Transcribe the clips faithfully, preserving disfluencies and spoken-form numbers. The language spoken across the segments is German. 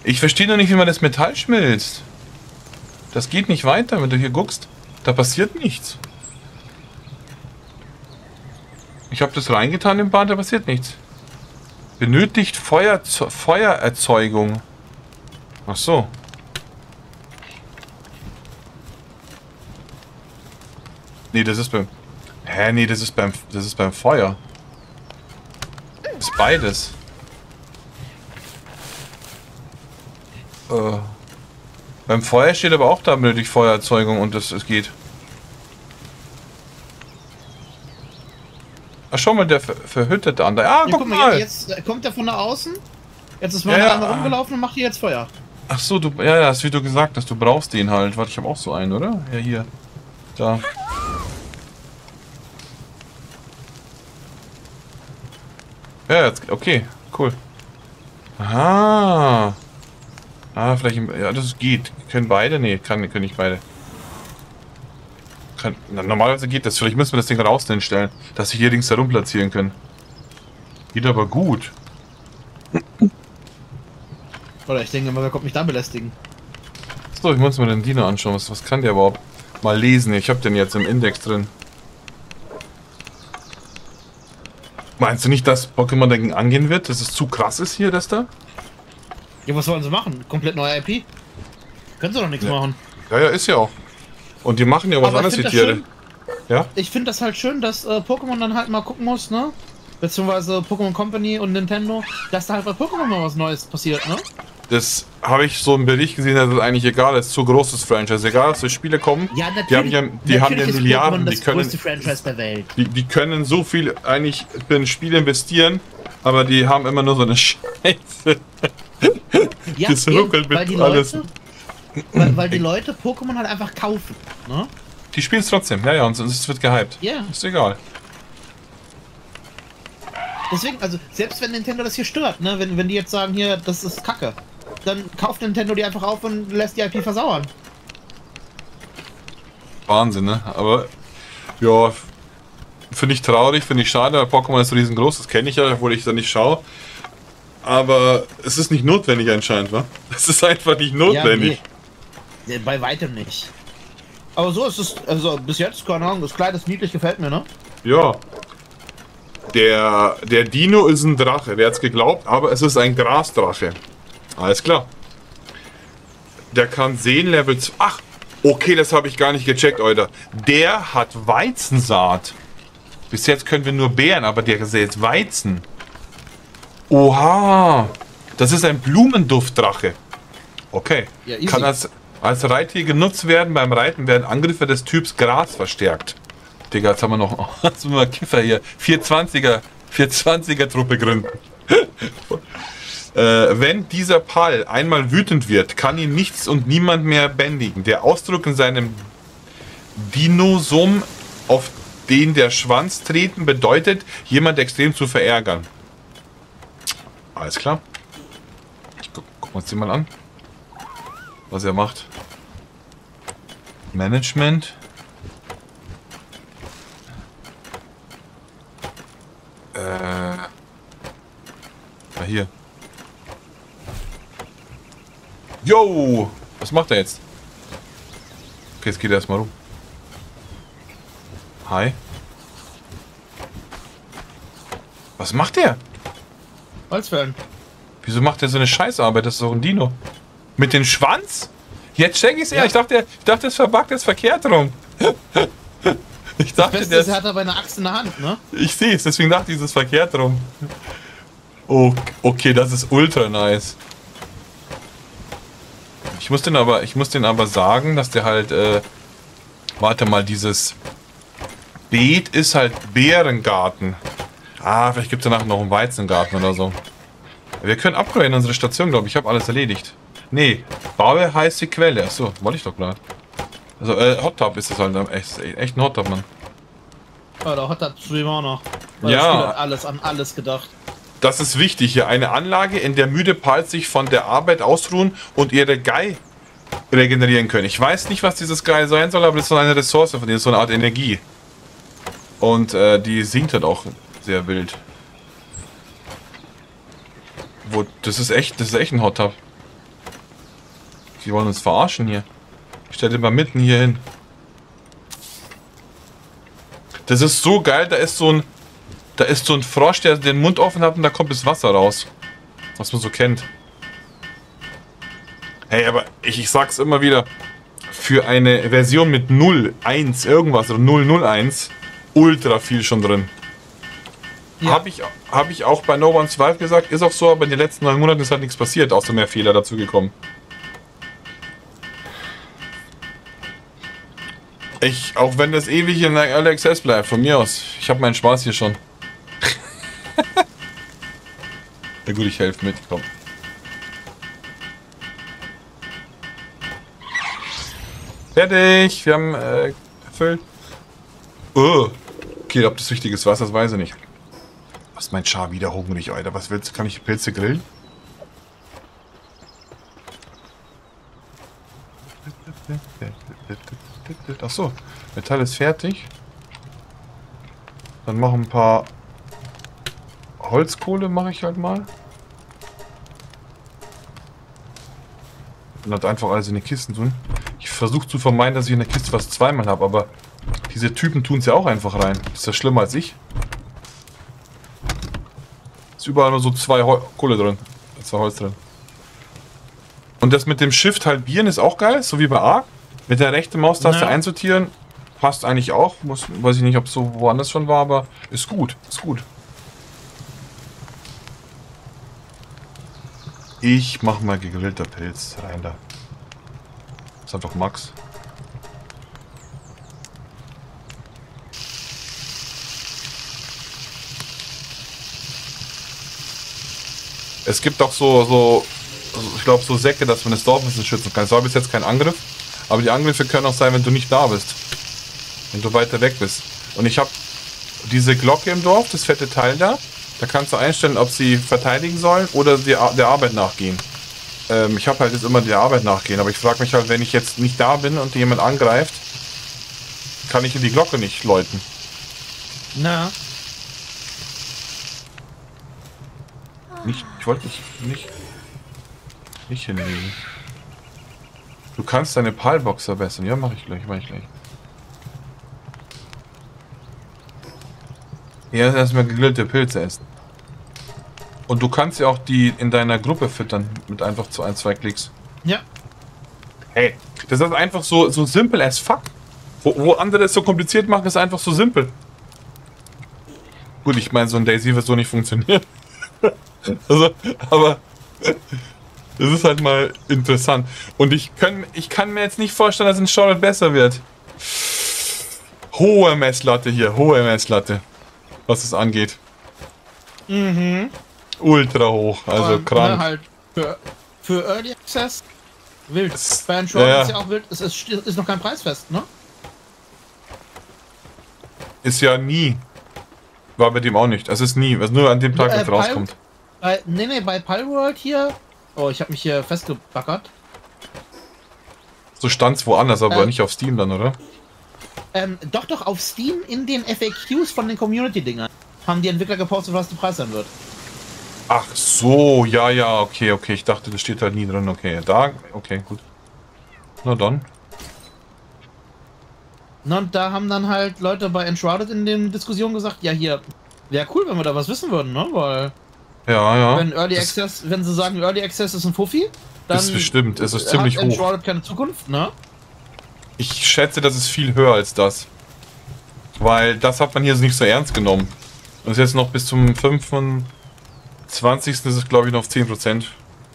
Ich verstehe noch nicht, wie man das Metall schmilzt. Das geht nicht weiter, wenn du hier guckst. Da passiert nichts. Ich habe das reingetan im Bad, da passiert nichts. Benötigt Feuer, Feuererzeugung. Ach so. Nee, das ist beim... Hä, nee, das ist beim... Das ist beim Feuer. Das ist beides. Äh, beim Feuer steht aber auch da benötigt Feuererzeugung und das, es geht. Ach, schau mal, der ver verhüttete an. Ah, ja, guck, guck mal. Jetzt, jetzt kommt er von da außen. Jetzt ist mal ja, einmal rumgelaufen und macht hier jetzt Feuer. Ach so, du, ja, ja, das ist wie du gesagt hast, du brauchst den halt. Warte, ich habe auch so einen, oder? Ja, hier. Da. Ja, jetzt, okay, cool. Aha. Ah, vielleicht, ja, das geht. Können beide? Nee, kann, können nicht beide. Kann, na, normalerweise geht das. Vielleicht müssen wir das Ding raus hinstellen, dass wir hier links herum platzieren können. Geht aber gut. Oder ich denke mal, wer kommt mich da belästigen? So, ich muss mir den Dino anschauen. Was, was kann der überhaupt? Mal lesen. Ich habe den jetzt im Index drin. Meinst du nicht, dass Pokémon dagegen angehen wird? Dass es zu krass ist hier, das da? Ja, was sollen sie machen? Komplett neue I P? Können sie doch nichts ja. machen. Ja, ja, ist ja auch. Und die machen ja was Aber anderes, die das Tiere. schön, Ja? Ich finde das halt schön, dass äh, Pokémon dann halt mal gucken muss, ne? Beziehungsweise Pokémon Company und Nintendo, dass da halt bei Pokémon mal was Neues passiert, ne? Das habe ich so im Bericht gesehen, dass es eigentlich egal ist. Zu großes Franchise. Egal, dass die Spiele kommen. Ja, natürlich. Die haben ja, die haben ja ist Milliarden. Pokémon das die können, größte Franchise der Welt. Die, die können so viel eigentlich für ein Spiel investieren, aber die haben immer nur so eine Scheiße. Ja, das eben, ruckelt mit weil die alles. Leute, weil, weil die Leute Pokémon halt einfach kaufen, ne? Die spielen es trotzdem, ja, ja, und es wird gehypt. Ja. Ist egal. Deswegen, also, selbst wenn Nintendo das hier stört, ne, wenn, wenn die jetzt sagen, hier, das ist Kacke, dann kauft Nintendo die einfach auf und lässt die I P versauern. Wahnsinn, ne? Aber, ja, finde ich traurig, finde ich schade, weil Pokémon ist riesengroß, das kenne ich ja, obwohl ich da nicht schaue. Aber es ist nicht notwendig anscheinend, wa? Es ist einfach nicht notwendig. Ja, nee. Bei weitem nicht. Aber so ist es, also bis jetzt, keine Ahnung, das Kleid ist niedlich, gefällt mir, ne? Ja. Der, der Dino ist ein Drache, wer hat's geglaubt, aber es ist ein Grasdrache. Alles klar. Der kann sehen, Level zwei. Ach, okay, das habe ich gar nicht gecheckt, Alter. Der hat Weizensaat. Bis jetzt können wir nur Beeren, aber der ist jetzt Weizen. Oha. Das ist ein Blumenduftdrache. Okay. Ja, easy. Kann als, als Reittier genutzt werden. Beim Reiten werden Angriffe des Typs Gras verstärkt. Digga, jetzt haben wir noch... Jetzt sind wir Kiffer hier. vierhundertzwanziger. vierhundertzwanziger Truppe gründen. äh, wenn dieser Pal einmal wütend wird, kann ihn nichts und niemand mehr bändigen. Der Ausdruck in seinem Dinosom, auf den der Schwanz treten, bedeutet, jemand extrem zu verärgern. Alles klar. Ich guck, gucken wir uns den mal an. Was er macht. Management. Äh. Na hier. Yo! Was macht er jetzt? Okay, jetzt geht er erstmal rum. Hi. Was macht der? Holzfällen. Wieso macht er so eine Scheißarbeit? Das ist doch ein Dino. Mit dem Schwanz? Jetzt check ich's ja. Ich dachte, ich dachte, das verbuggt ist verkehrt rum. Ich dachte, das Beste der ist, er hat aber eine Axt in der Hand, ne? Ich sehe es, deswegen dachte ich, es ist verkehrt rum. Oh, okay, das ist ultra nice. Ich muss den aber, ich muss den aber sagen, dass der halt, äh, warte mal, dieses Beet ist halt Beerengarten. Ah, vielleicht gibt es danach noch einen Weizengarten oder so. Wir können upgraden unsere Station, glaube ich. Ich habe alles erledigt. Nee, baue heiße Quelle. Achso, wollte ich doch klar. Also, äh, Hot Tub ist das halt. Echt, echt ein Hot Tub, Mann. Ja, der Hot Tub streamen auch noch. Weil ja. Das Spiel hat alles an alles gedacht. Das ist wichtig hier. Eine Anlage, in der müde Pals sich von der Arbeit ausruhen und ihre Gei regenerieren können. Ich weiß nicht, was dieses Gei sein soll, aber das ist so eine Ressource von denen, so eine Art Energie. Und äh, die sinkt halt auch sehr wild. Wo, das ist echt, das ist echt ein Hot Tub. Die wollen uns verarschen hier. Ich stell den mal mitten hier hin. Das ist so geil, da ist so ein... Da ist so ein Frosch, der den Mund offen hat und da kommt das Wasser raus. Was man so kennt. Hey, aber ich, ich sag's immer wieder. Für eine Version mit null, eins, irgendwas oder null null eins, ultra viel schon drin. Ja. Habe ich, hab ich auch bei No One Survive gesagt, ist auch so, aber in den letzten neun Monaten ist halt nichts passiert, außer mehr Fehler dazu gekommen. Ich, auch wenn das ewig in der Early Access bleibt, von mir aus. Ich habe meinen Spaß hier schon. Na gut, ich helfe mit, komm. Fertig, wir haben äh, erfüllt. Oh. Okay, ob das wichtig ist, was, das weiß ich nicht. Was ist mein Char wieder hungrig, Alter? Was willst du? Kann ich Pilze grillen? Achso, Metall ist fertig. Dann machen ein paar Holzkohle, mache ich halt mal. Und halt einfach alles in die Kisten tun. Ich versuche zu vermeiden, dass ich in der Kiste was zweimal habe, aber diese Typen tun es ja auch einfach rein. Ist das schlimmer als ich? Ist überall nur so zwei Hol Kohle drin. Zwei Holz drin. Und das mit dem Shift halbieren ist auch geil, so wie bei Ark. Mit der rechten Maustaste ja. einsortieren passt eigentlich auch. Muss, weiß ich nicht, ob es so woanders schon war, aber ist gut. Ist gut. Ich mach mal gegrillter Pilz rein da. Ist einfach Max. Es gibt auch so, so ich glaube, so Säcke, dass man das Dorf ein bisschen schützen kann. Es war bis jetzt kein Angriff, aber die Angriffe können auch sein, wenn du nicht da bist. Wenn du weiter weg bist. Und ich habe diese Glocke im Dorf, das fette Teil da, da kannst du einstellen, ob sie verteidigen sollen oder die, der Arbeit nachgehen. Ähm, ich habe halt jetzt immer der Arbeit nachgehen, aber ich frage mich halt, wenn ich jetzt nicht da bin und jemand angreift, kann ich in die Glocke nicht läuten. Na. Nicht, ich wollte nicht, nicht, nicht hinlegen. Du kannst deine Palbox verbessern. Ja, mache ich gleich, mache ich gleich. Ja, erstmal gegrillte Pilze essen. Und du kannst ja auch die in deiner Gruppe füttern mit einfach zu ein, zwei Klicks. Ja. Hey, das ist einfach so, so simpel as fuck. Wo, wo andere es so kompliziert machen, ist einfach so simpel. Gut, ich meine, so ein Daisy wird so nicht funktionieren. Also, aber das ist halt mal interessant. Und ich kann, ich kann mir jetzt nicht vorstellen, dass in Charlotte besser wird. Hohe Messlatte hier, hohe Messlatte. Was es angeht. Mhm. Ultra hoch, also ähm, krank. Ne, halt für, für Early Access wild. Bei Charlotte ja, ist ja auch wild. Es ist, ist noch kein Preisfest, ne? Ist ja nie. War bei dem auch nicht. Es ist nie. Es ist nur an dem Tag, wenn es äh, rauskommt. Bei, nee, nee, bei Palworld hier. Oh, ich habe mich hier festgebackert. So stand's woanders, aber äh, nicht auf Steam dann, oder? Ähm, doch, doch, auf Steam in den F A Qs von den Community-Dingern haben die Entwickler gepostet, was der Preis sein wird. Ach so, ja, ja, okay, okay. Ich dachte, das steht halt nie drin. Okay, da, okay, gut. Na dann. Na, und da haben dann halt Leute bei Enshrouded in den Diskussionen gesagt, ja hier, wäre cool, wenn wir da was wissen würden, ne? Weil ja, ja. Wenn Early Access, wenn sie sagen, Early Access ist ein Fuffi, dann ist bestimmt, es ist ziemlich hat hoch. Enshrouded keine Zukunft, ne? Ich schätze, das ist viel höher als das. Weil das hat man hier nicht so ernst genommen. Und ist jetzt noch bis zum fünfundzwanzigsten ist es, glaube ich, noch auf zehn Prozent.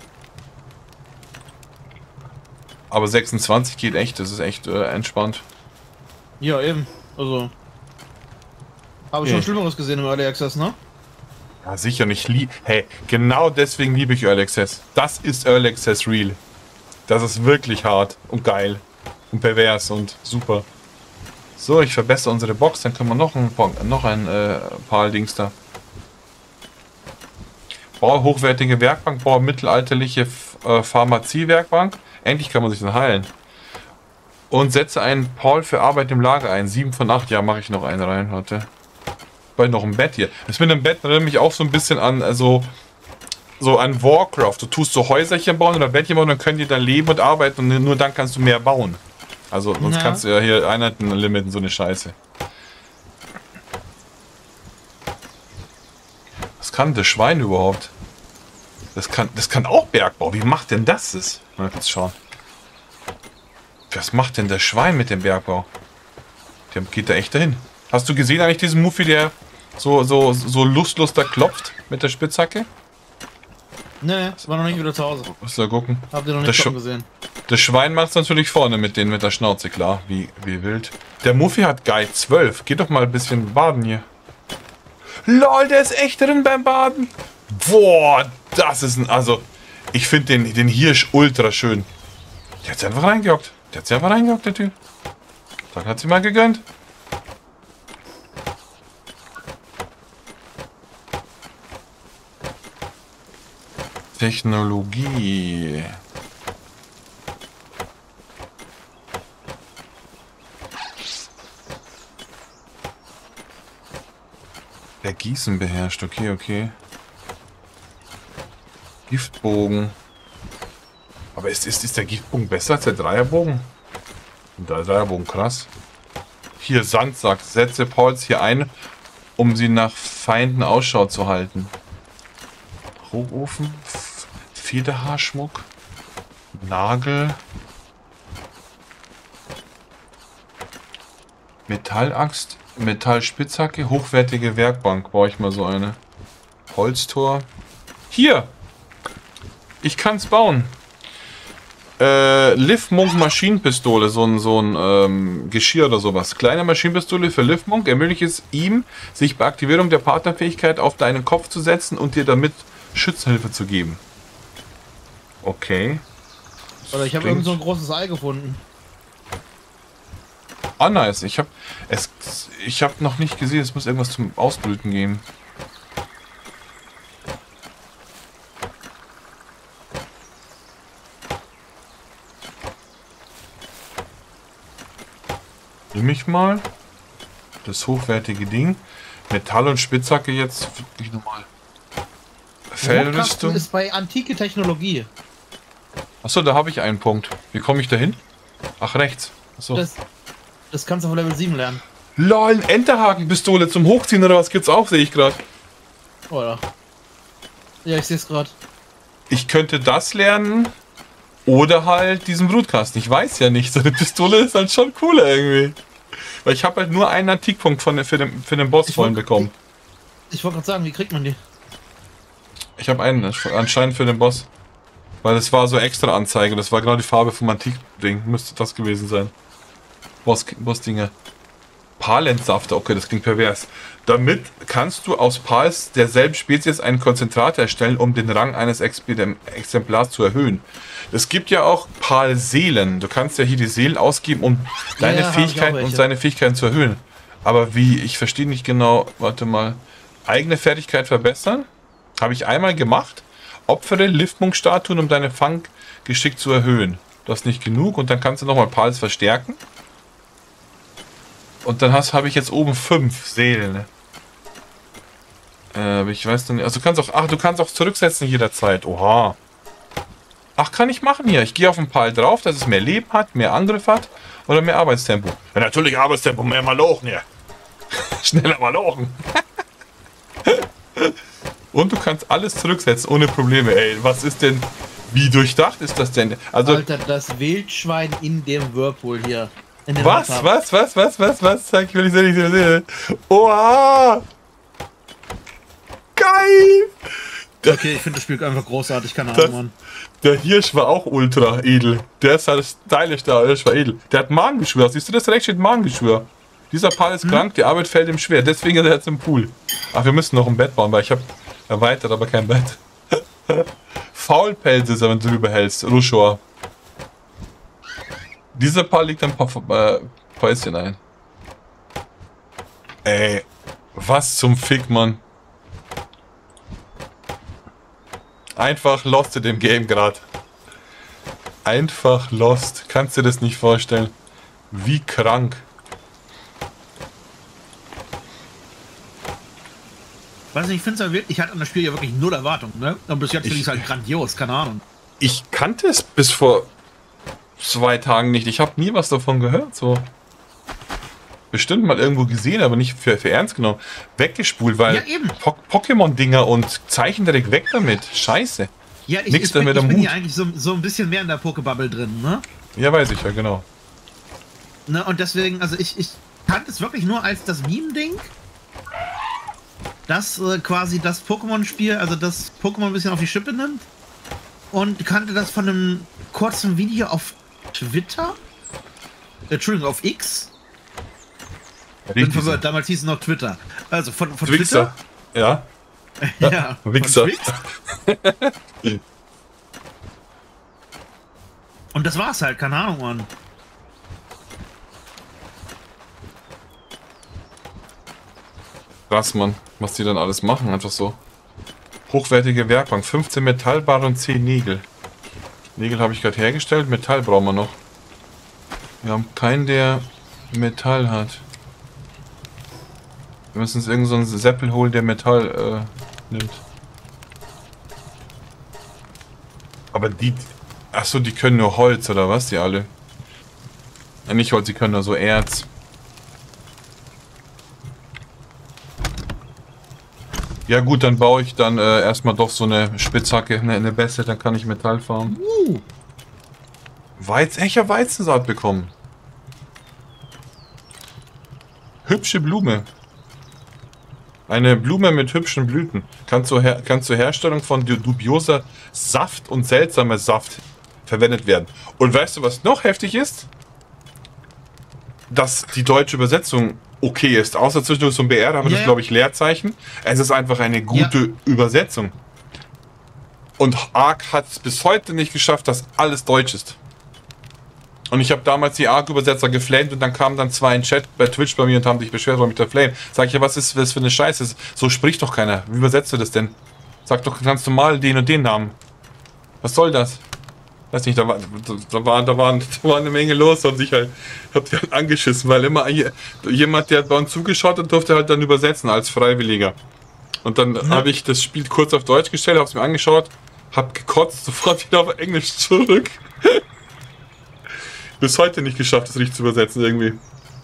Aber sechsundzwanzig geht echt, das ist echt äh, entspannt. Ja, eben. Also. Habe ich ja. schon Schlimmeres gesehen im Early Access, ne? Ja, sicher nicht. Hey, genau deswegen liebe ich Early Access. Das ist Early Access Real. Das ist wirklich hart und geil. Und pervers und super. So, ich verbessere unsere Box, dann können wir noch ein, noch ein äh, paar Dings da. Baue hochwertige Werkbank, baue mittelalterliche äh, Pharmaziewerkbank. Endlich kann man sich dann heilen. Und setze einen Paul für Arbeit im Lager ein. sieben von acht, ja, mache ich noch einen rein, warte. Weil noch ein Bett hier. Das mit dem Bett erinnert mich auch so ein bisschen an, also so an Warcraft. Du tust so Häuserchen bauen oder Bettchen bauen, dann können die da leben und arbeiten und nur dann kannst du mehr bauen. Also sonst Ja. kannst du ja hier Einheiten limiten, so eine Scheiße. Was kann das Schwein überhaupt? Das kann, das kann auch Bergbau. Wie macht denn das das? Mal kurz schauen. Was macht denn das Schwein mit dem Bergbau? Der geht da echt dahin. Hast du gesehen eigentlich diesen Move, wie der so, so, so lustlos da klopft mit der Spitzhacke? Ne, war noch nicht wieder zu Hause. Musst du da gucken. Habt ihr noch Das nicht Sch- schon gesehen? Das Schwein macht es natürlich vorne mit denen mit der Schnauze, klar. Wie, wie wild. Der Muffi hat Guy zwölf. Geh doch mal ein bisschen baden hier. Lol, der ist echt drin beim Baden. Boah, das ist ein... Also, ich finde den, den Hirsch ultra schön. Der hat sich einfach reingehockt. Der hat sich einfach reingehockt, der Typ. Dann hat sie mal gegönnt. Technologie. Der Gießen beherrscht, okay, okay. Giftbogen. Aber ist, ist, ist der Giftbogen besser als der Dreierbogen? Der Dreierbogen, krass. Hier, Sandsack. Setze Pauls hier ein, um sie nach Feinden Ausschau zu halten. Hochofen. F- Federhaarschmuck. Nagel. Metallaxt. Metallspitzhacke. Hochwertige Werkbank. Brauche ich mal so eine. Holztor. Hier! Ich kann's bauen. Äh, Livmonk Maschinenpistole, so ein, so ein ähm, Geschirr oder sowas. Kleine Maschinenpistole für Livmonk ermöglicht es ihm, sich bei Aktivierung der Partnerfähigkeit auf deinen Kopf zu setzen und dir damit Schützenhilfe zu geben. Okay. Oder ich habe Klingt- irgend so ein großes Ei gefunden. Ah, nice. Ich habe es, ich habe noch nicht gesehen, es muss irgendwas zum Ausbrüten geben. Nimm ich mal das hochwertige Ding. Metall und Spitzhacke jetzt wirklich nochmal. Brotkasten Fellrüstung. ist bei antike Technologie. Achso, da habe ich einen Punkt. Wie komme ich da hin? Ach, rechts. Achso. Das, das kannst du auf Level sieben lernen. Lol, Enterhakenpistole zum Hochziehen oder was gibt's auch, sehe ich gerade. Oder? Ja, ich sehe es gerade. Ich könnte das lernen oder halt diesen Brutkasten. Ich weiß ja nicht. So eine Pistole ist halt schon cooler irgendwie. Weil ich habe halt nur einen Antikpunkt von, für, den, für den Boss Ich vorhin wollt- bekommen. Ich wollte gerade sagen, wie kriegt man die? Ich habe einen anscheinend für den Boss. Weil das war so extra Anzeige. Das war genau die Farbe vom Antik-Ding. Müsste das gewesen sein. Boss, Boss-Dinge. Palensafter. Okay, das klingt pervers. Damit kannst du aus Pals derselben Spezies einen Konzentrat erstellen, um den Rang eines Expe- Exemplars zu erhöhen. Es gibt ja auch Pal-Seelen. Du kannst ja hier die Seelen ausgeben, um deine ja, hab ich auch Fähigkeiten und welche. seine Fähigkeiten zu erhöhen. Aber wie? Ich verstehe nicht genau. Warte mal. Eigene Fertigkeit verbessern? Habe ich einmal gemacht. Opfere Liftmunk-Statuen, um deine Fanggeschick zu erhöhen. Das ist nicht genug und dann kannst du nochmal Pals verstärken. Und dann hast habe ich jetzt oben fünf Seelen. Äh, aber ich weiß noch nicht. Also du kannst auch. Ach, du kannst auch zurücksetzen jederzeit. Oha. Ach, kann ich machen hier. Ich gehe auf den Pal drauf, dass es mehr Leben hat, mehr Angriff hat oder mehr Arbeitstempo. Ja, natürlich Arbeitstempo, mehr Malochen, ja. Schneller Malochen. Und du kannst alles zurücksetzen ohne Probleme. Ey, was ist denn. Wie durchdacht ist das denn? Also. Alter, das Wildschwein in dem Whirlpool hier. In den Was, Hot Tub. was, was, was, was, was? Sag ich, will ich nicht sehen. Oha! Geil! Okay, ich finde das Spiel einfach großartig, keine Das- Ahnung, Mann. Der Hirsch war auch ultra edel. Der ist halt stylisch, der Hirsch war edel. Der hat Magengeschwür. Siehst du das rechts steht Magengeschwür? Dieser Pal ist krank, die Arbeit fällt ihm schwer. Deswegen ist er jetzt im Pool. Ach, wir müssen noch ein Bett bauen, weil ich habe erweitert, aber kein Bett. Faulpelze, wenn du drüber hältst. Ruschor. Dieser Pal liegt ein paar äh, Päuschen ein. Ey, was zum Fick, Mann. Einfach lost in dem Game gerade. Einfach lost. Kannst du dir das nicht vorstellen? Wie krank. Weiß nicht, ich finde es ja wirklich, ich hatte an das Spiel ja wirklich null Erwartungen, ne? Und bis jetzt finde ich es halt grandios, keine Ahnung. Ich kannte es bis vor zwei Tagen nicht. Ich habe nie was davon gehört, so. Bestimmt mal irgendwo gesehen, aber nicht für, für ernst genommen. Weggespult, weil Ja, eben. Po Pokémon-Dinger und Zeichentrick weg damit. Scheiße. Ja, ich, Nix ich bin, damit ich am bin Hut. hier eigentlich so, so ein bisschen mehr in der Pokébubble drin, ne? Ja, weiß ich ja, genau. ne? Und deswegen, also ich, ich kannte es wirklich nur als das Meme-Ding. Das äh, quasi das Pokémon-Spiel, also das Pokémon ein bisschen auf die Schippe nimmt. Und kannte das von einem kurzen Video auf Twitter. Entschuldigung, auf X. Bin Richtig. verwirrt, damals hieß es noch Twitter. Also von, von Wichser. Ja. Twitter. Ja, von Wichser. Twix. Und das war's halt, keine Ahnung, Mann. Krass, Mann. Was die dann alles machen, einfach so. Hochwertige Werkbank. fünfzehn Metallbarren und zehn Nägel. Nägel habe ich gerade hergestellt. Metall brauchen wir noch. Wir haben keinen, der Metall hat. Wir müssen uns irgend so einen Seppel holen, der Metall äh, nimmt. Aber die... Achso, die können nur Holz, oder was? Die alle? Ja, nicht Holz, die können nur so Erz. Ja gut, dann baue ich dann äh, erstmal doch so eine Spitzhacke, eine, eine bessere, dann kann ich Metall farmen. Uh. Weiz, ich habe Weizensaat bekommen. Hübsche Blume. Eine Blume mit hübschen Blüten. Kann zur, Her kann zur Herstellung von dubioser Saft und seltsamer Saft verwendet werden. Und weißt du, was noch heftig ist? Dass die deutsche Übersetzung okay ist. Außer zwischendurch so ein B R, haben wir Ja, das, ja. glaube ich, Leerzeichen. Es ist einfach eine gute Übersetzung. Und Ark hat es bis heute nicht geschafft, dass alles deutsch ist. Und ich habe damals die Ark-Übersetzer geflamed und dann kamen dann zwei in Chat bei Twitch bei mir und haben sich beschwert, warum ich da flame. Sag ich, ja, was ist das für eine Scheiße? So spricht doch keiner. Wie übersetzt du das denn? Sag doch ganz normal den und den Namen. Was soll das? Weiß nicht, da war, da war, da war, da war eine Menge los und ich halt, hab die halt angeschissen, weil immer jemand, der bei uns zugeschaut hat, durfte halt dann übersetzen als Freiwilliger. Und dann Ja. habe ich das Spiel kurz auf Deutsch gestellt, habe es mir angeschaut, hab gekotzt, sofort wieder auf Englisch zurück. Bis heute nicht geschafft, das richtig zu übersetzen irgendwie.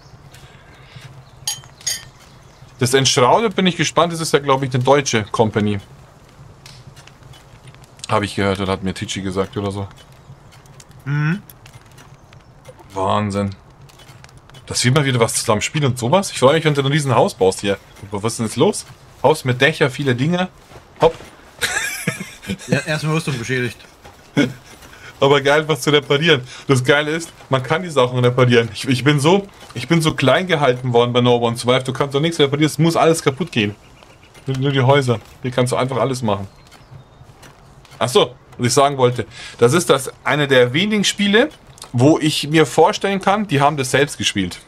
Das Enshrouded bin ich gespannt, das ist ja glaube ich eine deutsche Company. Habe ich gehört oder hat mir Tichi gesagt oder so. Mhm. Wahnsinn. Dass wir mal wieder was zusammen spielen und sowas. Ich freue mich, wenn du ein riesen Haus baust hier. Was ist denn jetzt los? Haus mit Dächer, viele Dinge. Hopp. Ja, erstmal Rüstung beschädigt. Aber geil, was zu reparieren. Das Geile ist, man kann die Sachen reparieren. Ich, ich bin so, ich bin so klein gehalten worden bei No One Survive. Du kannst doch nichts reparieren. Es muss alles kaputt gehen. Nur, nur die Häuser. Hier kannst du einfach alles machen. Ach so, was ich sagen wollte. Das ist das eine der wenigen Spiele, wo ich mir vorstellen kann, die haben das selbst gespielt.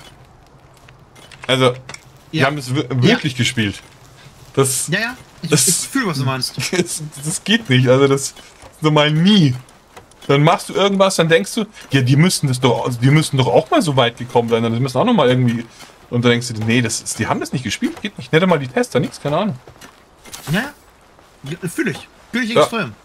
Also, die Ja. haben das wir- wirklich gespielt. Das, Ja, ja, ich, Das- ich fühle, was du meinst. das, das geht nicht. Also das normal nie. Dann machst du irgendwas, dann denkst du, ja, die müssten das doch, die müssten doch auch mal so weit gekommen sein. Die müssen auch noch mal irgendwie. Und dann denkst du, nee, das ist, die haben das nicht gespielt, geht nicht. Nicht einmal die Tester, nichts, keine Ahnung. Ja, ja, fühle ich. Fühle ich Ja. extrem.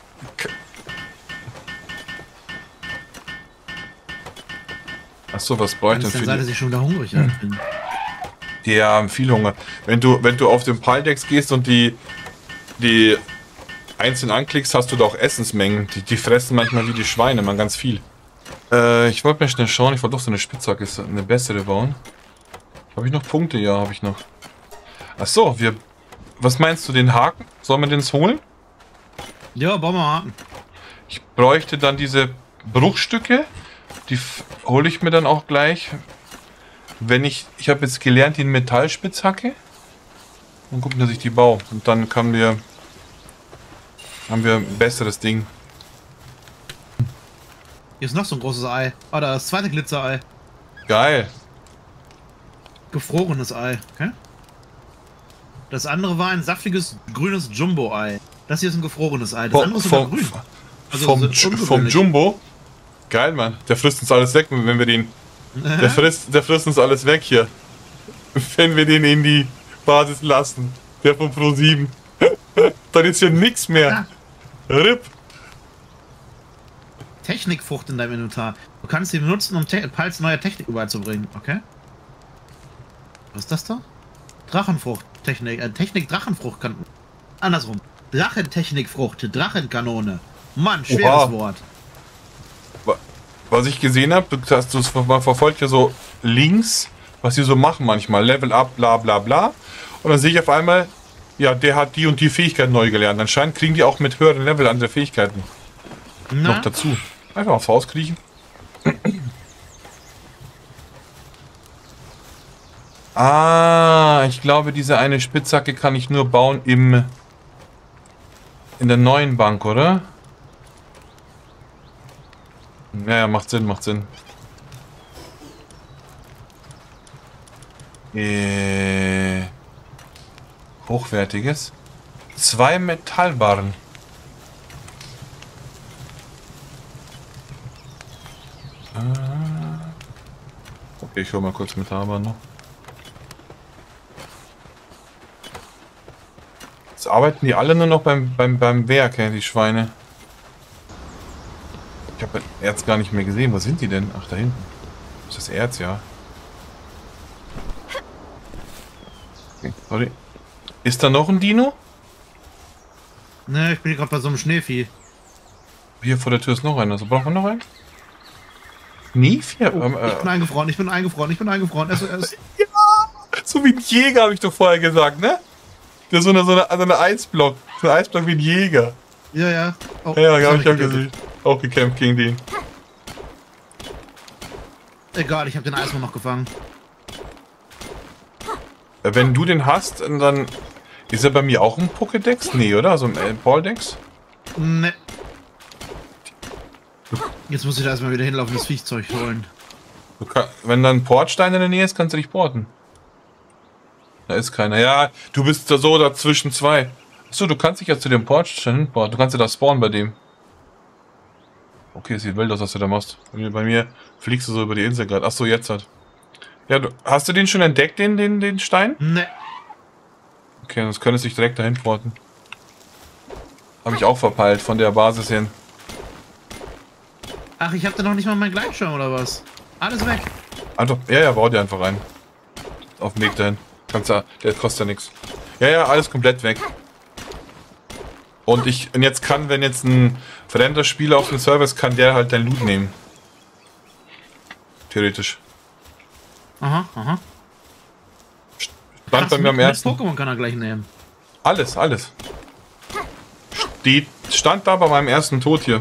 Achso, was brauche ich denn Dann für seid ihr die? sich schon wieder hungrig. Ja. Die haben viel Hunger. Wenn du, wenn du auf den Paldex gehst und die, die einzeln anklickst, hast du da auch Essensmengen. Die, die fressen manchmal wie die Schweine, man ganz viel. Äh, ich wollte mir schnell schauen, ich wollte doch so eine Spitzhacke, eine bessere bauen. Habe ich noch Punkte? Ja, habe ich noch. Achso, wir. Was meinst du, den Haken? Sollen wir den jetzt holen? Ja, bauen wir mal Haken. Ich bräuchte dann diese Bruchstücke. Die f- hole ich mir dann auch gleich. Wenn ich. Ich habe jetzt gelernt, die Metallspitzhacke. Und gucken, dass ich die baue. Und dann kann wir. Haben wir ein besseres Ding. Hier ist noch so ein großes Ei. Ah, da das zweite Glitzerei. Geil. Gefrorenes Ei. Okay. Das andere war ein saftiges grünes Jumbo-Ei. Das hier ist ein gefrorenes Ei. Das Vom, andere ist sogar vom, grün. Also vom, so Ju- vom ungewöhnlich. Jumbo. Geil, Mann. Der frisst uns alles weg, wenn wir den. Der frisst, der frisst uns alles weg hier. Wenn wir den in die Basis lassen. Der von Pro sieben. Dann ist hier nichts mehr. Ah. R I P. Technikfrucht in deinem Inventar. Du kannst sie benutzen, um Te Pals neue Technik überzubringen. Okay. Was ist das da? Drachenfrucht. Technik. Äh, Technik Drachenfrucht kann. Andersrum. Drachentechnikfrucht. Drachenkanone. Mann, schweres Oha. Wort. Was ich gesehen habe, du hast du verfolgt ja so links, was die so machen manchmal. Level up, bla bla bla. Und dann sehe ich auf einmal, ja, der hat die und die Fähigkeit neu gelernt. Anscheinend kriegen die auch mit höheren Level andere Fähigkeiten Na? noch dazu. Einfach aufs Haus kriechen. Ah, ich glaube, diese eine Spitzhacke kann ich nur bauen im in der neuen Bank, oder? Ja, ja, macht Sinn, macht Sinn. Äh, hochwertiges. Zwei Metallbarren. Okay, ich hole mal kurz Metallbarren noch. Jetzt arbeiten die alle nur noch beim, beim, beim Werk, ja, die Schweine. Ich habe Erz gar nicht mehr gesehen. Wo sind die denn? Ach, da hinten. Das ist das Erz, ja. Okay, sorry. Ist da noch ein Dino? Ne, ich bin gerade bei so einem Schneevieh. Hier vor der Tür ist noch einer. Also brauchen wir noch einen? Schneevieh? Oh, ähm, ich bin äh, eingefroren, ich bin eingefroren, ich bin eingefroren. S O S. ja, so wie ein Jäger, habe ich doch vorher gesagt, ne? Der so eine, so eine, also eine Eisblock. So ein Eisblock wie ein Jäger. Ja, ja. Oh, Ja, ja, habe ich ja getötet. gesehen. Auch gekämpft gegen den. Egal, ich habe den Eismann noch gefangen. Wenn du den hast, dann ist er bei mir auch ein Pokédex? Nee, oder? Also ein äh, Balldex? Ne. Jetzt muss ich da erstmal wieder hinlaufen, das Viechzeug holen. Du kann, wenn da ein Portstein in der Nähe ist, kannst du dich porten. Da ist keiner. Ja, du bist da so dazwischen zwei. Achso, du kannst dich ja zu dem Portstein hinporten. Du kannst ja da spawnen bei dem. Okay, es sieht wild aus, was du da machst. Bei mir fliegst du so über die Insel gerade. Achso, jetzt halt. Ja, du, hast du den schon entdeckt, den, den, den Stein? Ne. Okay, sonst könntest du dich direkt dahin porten. Habe ich auch verpeilt, von der Basis hin. Ach, ich hatte noch nicht mal meinen Gleitschirm oder was? Alles weg. Also, ja, ja, bau dir einfach rein. Auf dem Weg dahin. Kannst ja, der kostet ja nichts. Ja, ja, alles komplett weg. Und ich, und jetzt kann, wenn jetzt ein fremder Spieler auf dem Server ist, kann der halt dein Loot nehmen. Theoretisch. Aha, aha. Stand bei mir am mit, ersten. mit Pokémon kann er gleich nehmen. Alles, alles. Steht, stand da bei meinem ersten Tod hier.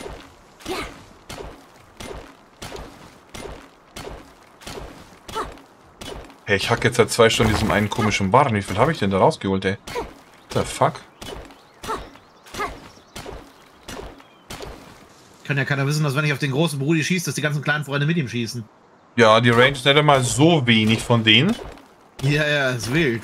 Hey, ich hack jetzt seit zwei Stunden diesem einen komischen Barren. Wie viel habe ich denn da rausgeholt, ey? What the fuck? Kann ja keiner wissen, dass wenn ich auf den großen Brudi schieße, dass die ganzen kleinen Freunde mit ihm schießen. Ja, die Range ist nicht einmal so wenig von denen. Ja, ja, ist wild.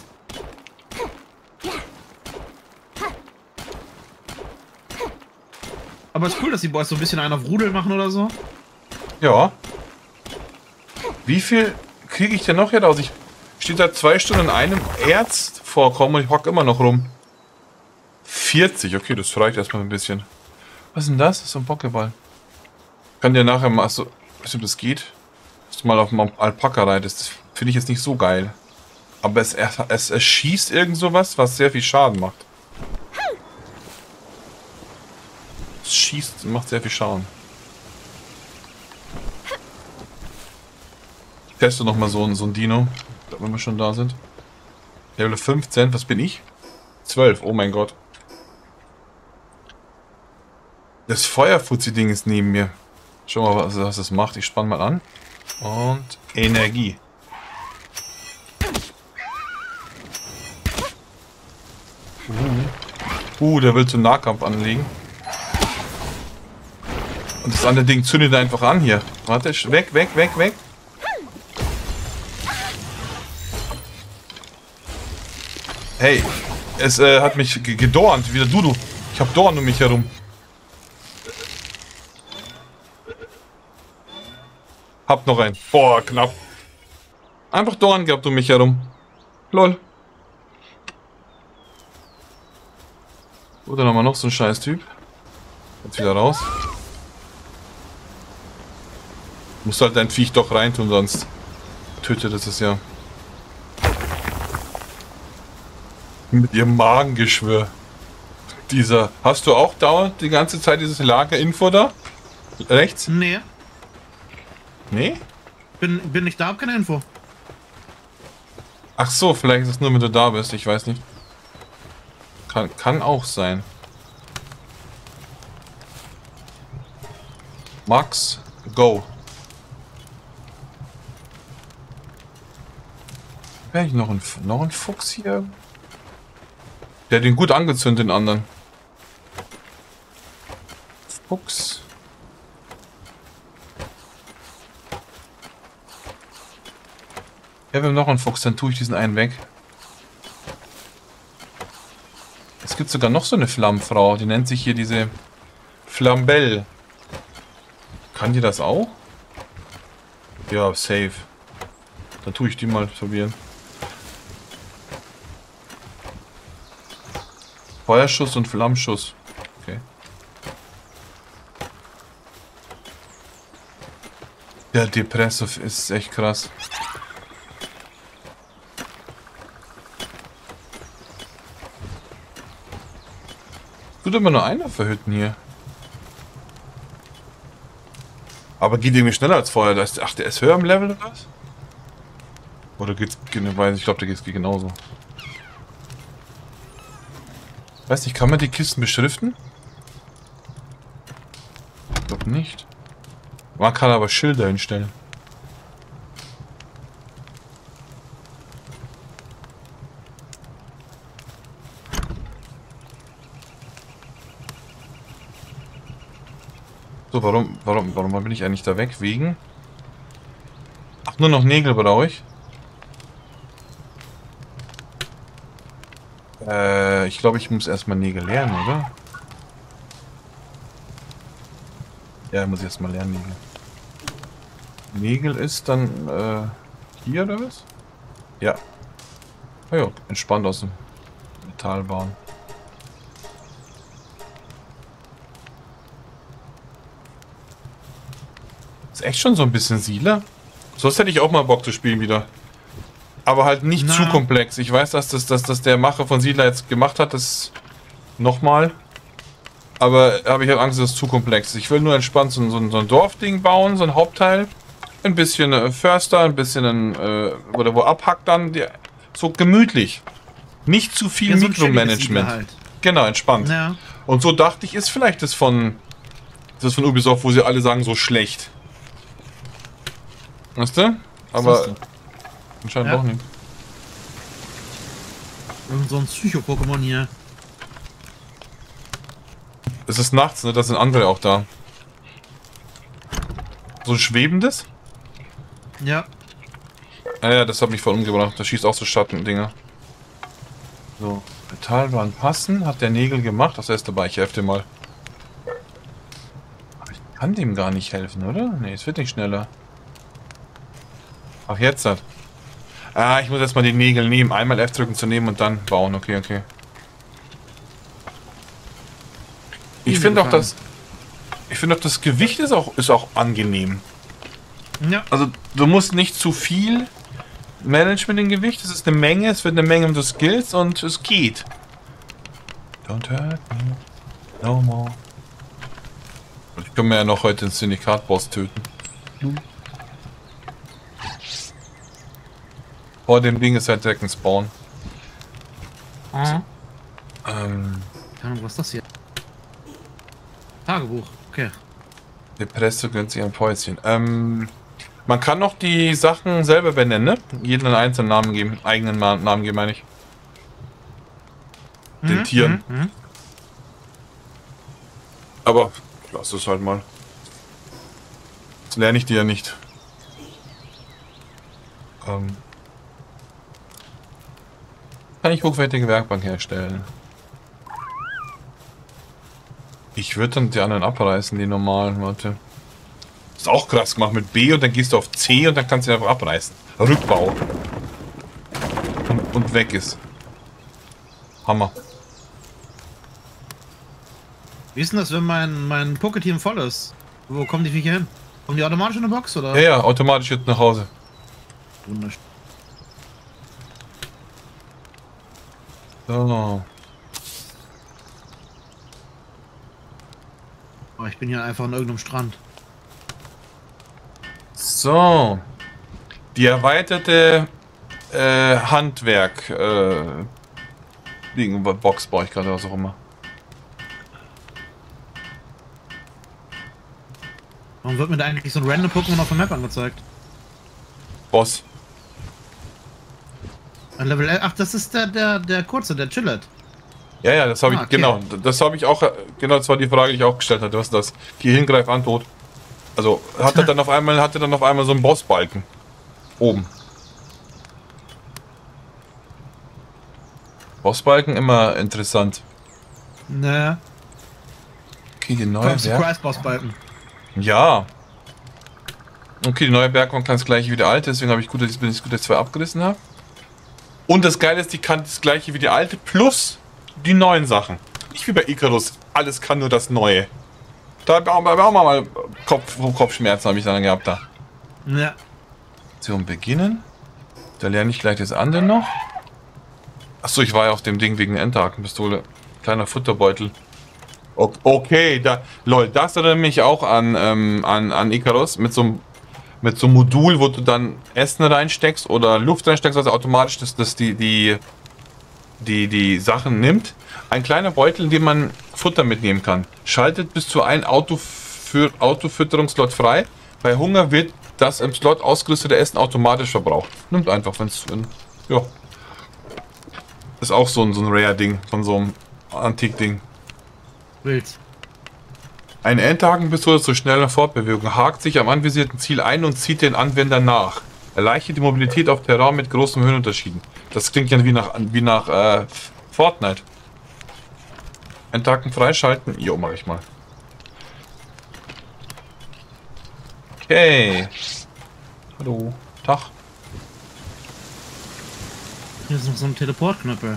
Aber ist cool, dass die Boys so ein bisschen einen auf Rudel machen oder so. Ja. Wie viel kriege ich denn noch jetzt aus? Ich stehe seit zwei Stunden in einem Erz vorkommen und ich hock immer noch rum. vierzig, okay, das reicht erstmal ein bisschen. Was ist denn das? Das ist so ein Pokéball. Kann dir nachher mal, so, weiß nicht, ob das geht, dass du mal auf dem Alpaka reitest. Das finde ich jetzt nicht so geil. Aber es, es, es schießt irgend sowas, was sehr viel Schaden macht. Es schießt und macht sehr viel Schaden. Ich teste noch mal so, ein- so ein Dino, wenn wir schon da sind. Level fünfzehn, was bin ich? zwölf, oh mein Gott. Das Feuerfuzzi-Ding ist neben mir. Schau mal, was, was das macht. Ich spann mal an. Und Energie. Uh, uh der will zum Nahkampf anlegen. Und das andere Ding zündet einfach an hier. Warte, weg, weg, weg, weg. Hey, es äh, hat mich ge- gedornt. Wieder du, du. Ich hab Dorn um mich herum. Hab noch einen. Boah, knapp. Einfach Dorn gehabt um mich herum. Lol. Oder haben wir noch so einen scheiß Typ. Jetzt wieder raus. Musst halt dein Viech doch reintun, sonst tötet es es ja. Mit ihrem Magengeschwür. Dieser. Hast du auch dauernd die ganze Zeit dieses Lager-Info da? Rechts? Nee. Nee? Bin, bin nicht da, hab keine Info. Ach so, vielleicht ist es nur, wenn du da bist. Ich weiß nicht. Kann, kann auch sein. Max, go. Wäre ich noch ein, noch ein Fuchs hier? Der hat den gut angezündet, den anderen. Fuchs. Ja, wir haben noch einen Fuchs, dann tue ich diesen einen weg. Es gibt sogar noch so eine Flammenfrau, die nennt sich hier diese Flambelle. Kann die das auch? Ja, safe. Dann tue ich die mal probieren. Feuerschuss und Flammschuss. Okay. Der Depressive ist echt krass. Tut immer nur einer verhüten hier. Aber geht irgendwie schneller als vorher. Das, ach, der ist höher im Level oder was? Oder geht's, weiß ich glaube, der geht genauso. Weiß nicht, kann man die Kisten beschriften? Ich glaube nicht. Man kann aber Schilder hinstellen. So, warum, warum, warum bin ich eigentlich da weg? Wegen? Ach, nur noch Nägel brauche ich. Äh, ich glaube, ich muss erstmal Nägel lernen, oder? Ja, muss ich erstmal lernen, Nägel. Nägel ist dann, äh, hier oder was? Ja. Oh ja, entspannt aus dem Metallbahn. Ist echt schon so ein bisschen Siedler. Sonst hätte ich auch mal Bock zu spielen wieder. Aber halt nicht Na. zu komplex. Ich weiß, dass das dass, dass der Macher von Siedler jetzt gemacht hat, das nochmal. Aber habe ich halt Angst, dass es zu komplex ist. Ich will nur entspannt so, so, so ein Dorfding bauen, so ein Hauptteil. Ein bisschen äh, Förster, ein bisschen äh, oder wo abhackt dann. Die, so gemütlich. Nicht zu viel Ja, so ein Mikromanagement. Halt. Genau, entspannt. Ja. Und so dachte ich, ist vielleicht das von das von Ubisoft, wo sie alle sagen, so schlecht. Weißt du? Aber du? anscheinend Ja. doch nicht. Irgend so ein Psycho-Pokémon hier. Es ist nachts, ne? Da sind andere auch da. So ein schwebendes? Ja. Ja, ja, das hat mich voll umgebracht. Da schießt auch so Schattendinger. So, Metallbahn passen. Hat der Nägel gemacht. Das heißt dabei, ich helfe dir mal. Aber ich kann dem gar nicht helfen, oder? Nee, es wird nicht schneller. Ach, jetzt hat. Ah, ich muss jetzt mal die Nägel nehmen. Einmal F drücken zu nehmen und dann bauen. Okay, okay. Ich finde auch das. Ich finde auch das Gewicht ist auch ist auch angenehm. Ja. Also du musst nicht zu viel Management im Gewicht. Es ist eine Menge. Es wird eine Menge mit Skills und es geht. Don't hurt me no more. Ich kann mir ja noch heute den Syndikat-Boss töten. Vor dem Ding ist halt direkt ein Spawn. Mhm. Ähm, Keine Ahnung, was ist das hier? Tagebuch, okay. Depresso gönnt sich ein Päuschen. Ähm, man kann noch die Sachen selber benennen, ne? Jeden einen einzelnen Namen geben. Eigenen Ma Namen geben, meine ich. Den Mhm, Tieren. mhm, mhm. Aber lass es halt mal. Das lerne ich dir ja nicht. Ähm, kann ich hochwertige Werkbank herstellen? Ich würde dann die anderen abreißen, die normalen, warte. Ist auch krass gemacht mit B und dann gehst du auf C und dann kannst du ihn einfach abreißen. Rückbau. Und, und weg ist. Hammer. Wie ist denn das, wenn mein, mein Pokéteam voll ist? Wo kommen die Viecher hin? Kommen die automatisch in eine Box, oder? Ja, ja, automatisch jetzt nach Hause. Wunderschön. So. Oh, ich bin hier einfach an irgendeinem Strand. So. Die erweiterte äh, Handwerk äh, Ding, Box brauche ich gerade, was auch immer. Warum wird mir da eigentlich so ein random Pokémon auf der Map angezeigt? Boss. Ein Level elf. Ach, das ist der, der, der kurze, der Chillet. Ja, ja, das habe Ah, ich, okay. genau, das habe ich auch, genau, das war die Frage, die ich auch gestellt hatte, was ist das? Die Hingreif antut. Also, hatte dann auf einmal, hatte dann auf einmal so einen Bossbalken. Oben. Bossbalken immer interessant. Ne. Okay, die neue Komm, Berg. Surprise-Boss-Balken. Ja. Okay, die neue Bergwand kann das gleiche wie die alte, deswegen habe ich gut, dass ich bin ich gut, dass ich zwei abgerissen habe. Und das Geile ist, die kann das gleiche wie die alte plus die neuen Sachen. Nicht wie bei Icarus, alles kann nur das Neue. Da haben wir auch mal Kopf, Kopfschmerzen habe ich dann gehabt da. Ja. Zum Beginnen. Da lerne ich gleich das andere noch. Achso, ich war ja auf dem Ding wegen der Endhakenpistole. Kleiner Futterbeutel. Okay, da, lol, das erinnert mich auch an, ähm, an, an Icarus mit so einem mit so einem Modul, wo du dann Essen reinsteckst oder Luft reinsteckst, also automatisch das, das die, die, die, die Sachen nimmt. Ein kleiner Beutel, in dem man Futter mitnehmen kann. Schaltet bis zu ein Auto für Autofütterungsslot frei. Bei Hunger wird das im Slot ausgerüstete Essen automatisch verbraucht. Nimmt einfach, wenn es. Ja. Ist auch so ein, so ein Rare-Ding von so einem Antik-Ding. Wild. Eine Endhakenpistole zur schnellen Fortbewegung hakt sich am anvisierten Ziel ein und zieht den Anwender nach. Erleichtert die Mobilität auf Terrain mit großen Höhenunterschieden. Das klingt ja wie nach, wie nach äh, Fortnite. Endhaken freischalten? Jo, mach ich mal. Okay. Hallo. Tag. Hier ist noch so ein Teleportknüppel.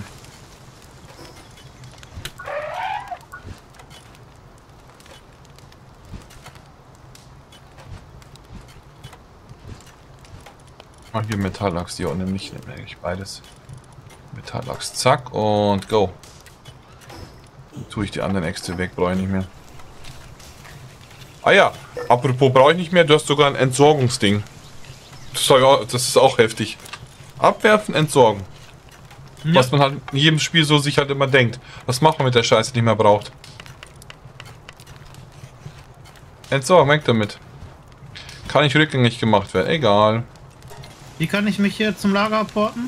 Mal hier Metallachs, die auch nämlich nehme ich beides. Metallachs, zack und go. Dann tue ich die anderen Äxte weg, brauche ich nicht mehr. Ah ja, apropos brauche ich nicht mehr, du hast sogar ein Entsorgungsding. Das ist auch, das ist auch heftig. Abwerfen, entsorgen. Ja. Was man halt in jedem Spiel so sich halt immer denkt. Was macht man mit der Scheiße, die man braucht? Entsorgen, weg damit. Kann nicht rückgängig gemacht werden, egal. Wie kann ich mich hier zum Lager apporten?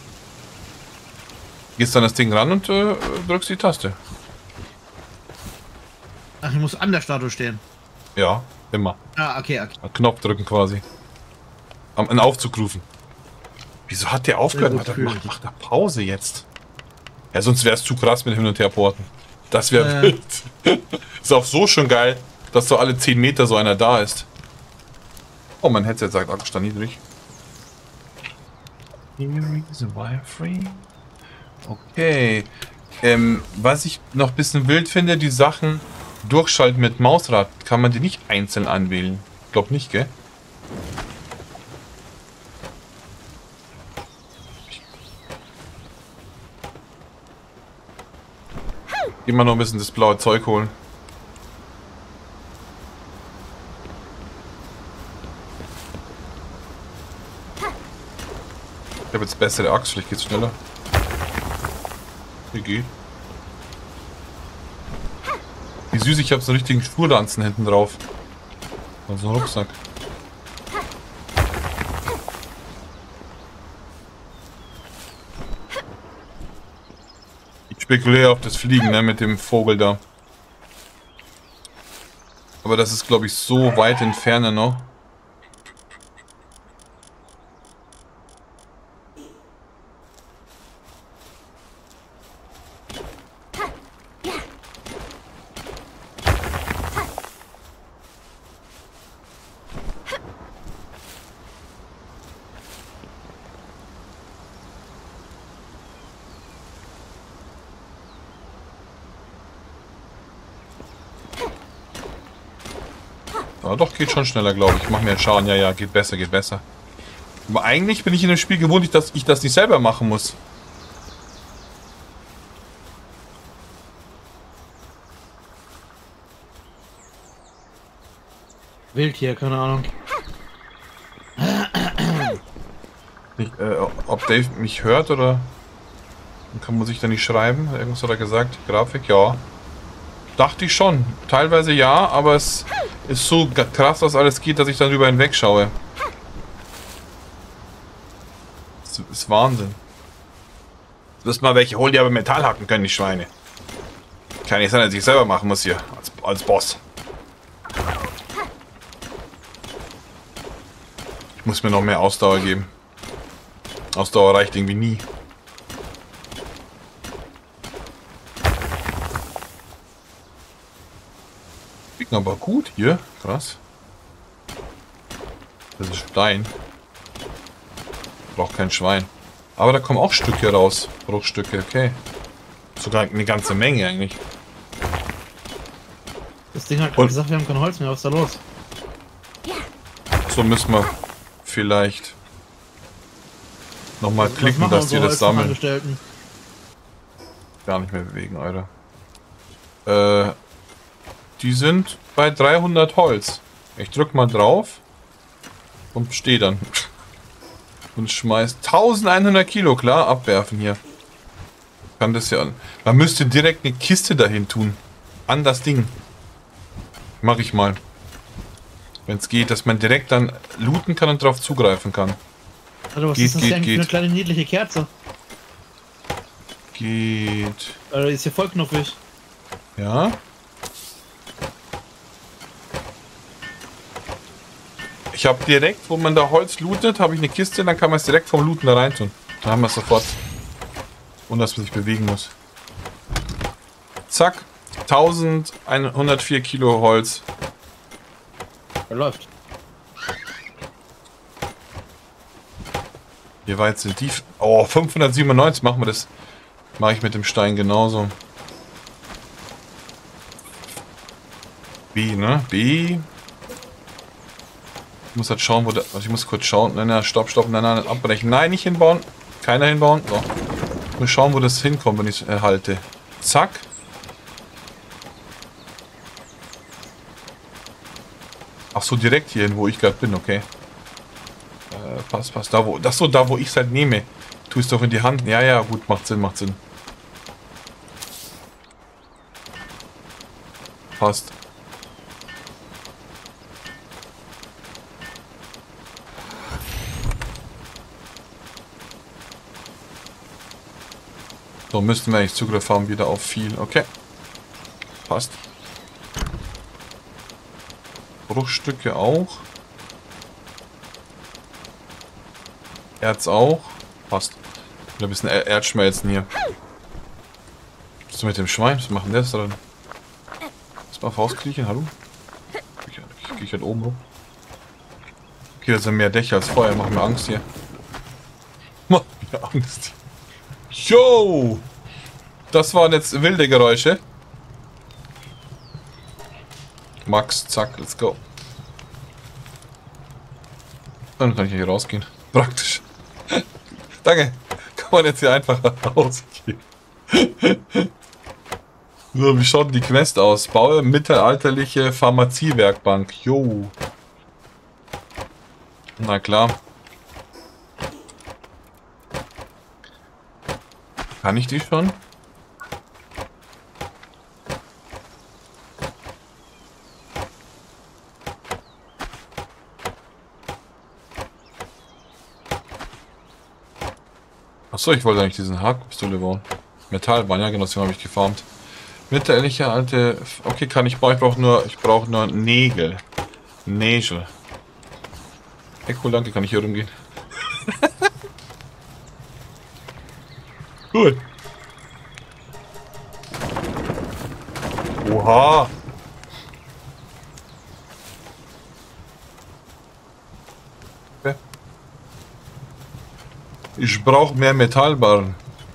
Gehst dann das Ding ran und äh, drückst die Taste. Ach, ich muss an der Statue stehen. Ja, immer. Ah, okay, okay. Knopf drücken quasi. Am einen Aufzug rufen. Wieso hat der aufgehört? Macht, macht, macht er Pause jetzt? Ja, sonst wäre es zu krass mit Hin- und Herporten. Das wäre äh. wild. Ist auch so schon geil, dass so alle zehn Meter so einer da ist. Oh, mein Headset sagt Akkustand niedrig. Okay. Ähm, was ich noch ein bisschen wild finde, die Sachen durchschalten mit Mausrad. Kann man die nicht einzeln anwählen? Ich glaube nicht, gell? Immer noch ein bisschen das blaue Zeug holen. Ich habe jetzt bessere Axt, vielleicht geht's schneller. Wie geht? Wie süß, ich habe so einen richtigen Spurlanzen hinten drauf. Also ein Rucksack. Ich spekuliere auf das Fliegen, ne, mit dem Vogel da. Aber das ist, glaube ich, so weit entfernt noch. Aber doch, geht schon schneller, glaube ich. Ich mache mir einen Schaden. Ja, ja, geht besser, geht besser. Aber eigentlich bin ich in dem Spiel gewohnt, dass ich das nicht selber machen muss. Wild hier, keine Ahnung. Ich, äh, ob Dave mich hört oder... Kann man sich da nicht schreiben? Irgendwas hat er gesagt. Grafik, ja. Dachte ich schon. Teilweise ja, aber es ist so krass, was alles geht, dass ich dann drüber hinweg schaue. Das ist Wahnsinn. Du wirst mal welche holen, die aber Metall hacken können, die Schweine. Kann nicht sein, dass ich selber machen muss hier. Als, als Boss. Ich muss mir noch mehr Ausdauer geben. Ausdauer reicht irgendwie nie. Aber gut hier. Krass. Das ist Stein. Braucht kein Schwein. Aber da kommen auch Stücke raus. Bruchstücke, okay. Sogar eine ganze Menge eigentlich. Das Ding hat gerade gesagt, wir haben kein Holz mehr. Was ist da los? So müssen wir vielleicht nochmal klicken, dass die das sammeln. Gar nicht mehr bewegen, Alter. Äh... Die sind bei dreihundert Holz. Ich drück mal drauf und stehe dann. Und schmeiß eintausendeinhundert Kilo, klar, abwerfen hier. Kann das ja. Man müsste direkt eine Kiste dahin tun. An das Ding. Mach ich mal. Wenn es geht, dass man direkt dann looten kann und drauf zugreifen kann. Also, was geht, ist das geht, denn für eine kleine niedliche Kerze? Geht. Also, ist hier voll knuffig. Ja. Ich habe direkt, wo man da Holz lootet, habe ich eine Kiste, dann kann man es direkt vom Looten da rein tun. Dann haben wir es sofort. Und dass man sich bewegen muss. Zack. eintausendeinhundertvier Kilo Holz. Er läuft. Wie weit sind die? Oh, fünfhundertsiebenundneunzig machen wir das. Mache ich mit dem Stein genauso. B, ne? B. Ich muss halt schauen, wo der. Also ich muss kurz schauen. Nein, nein, stopp, stopp, nein, nein, abbrechen. Nein, nicht hinbauen. Keiner hinbauen. So. Ich muss schauen, wo das hinkommt, wenn ich es erhalte. Zack. Ach so, direkt hierhin, wo ich gerade bin, okay. Äh, passt, passt. Da, wo. Das so, da, wo ich es halt nehme. Tu es doch in die Hand. Ja, ja, gut, macht Sinn, macht Sinn. Passt. So, müssten wir eigentlich Zugriff haben wieder auf viel. Okay. Passt. Bruchstücke auch. Erz auch. Passt. Ein bisschen er Erdschmelzen hier. Was ist mit dem Schwein? Was machen das dran? Lass mal Faustkriechen, hallo? Ich, ich, ich halt oben rum. Okay, das sind mehr Dächer als Feuer. Machen mir Angst hier. Mach mir Angst. Yo! Das waren jetzt wilde Geräusche. Max, zack, let's go. Dann kann ich hier rausgehen. Praktisch. Danke. Kann man jetzt hier einfach rausgehen. So, wie schaut die Quest aus? Baue mittelalterliche Pharmaziewerkbank. Jo. Na klar. Kann ich die schon? Achso, ich wollte eigentlich diesen Hakenpistole bauen. Metallbahn, ja genau, deswegen habe ich gefarmt. Mittelalterliche alte... Okay, kann ich bauen. Ich brauche nur... Ich brauche nur Nägel. Nägel. Hey, cool, danke. Kann ich hier rumgehen? Cool. Oha. Okay. Ich brauche mehr Metallbarren.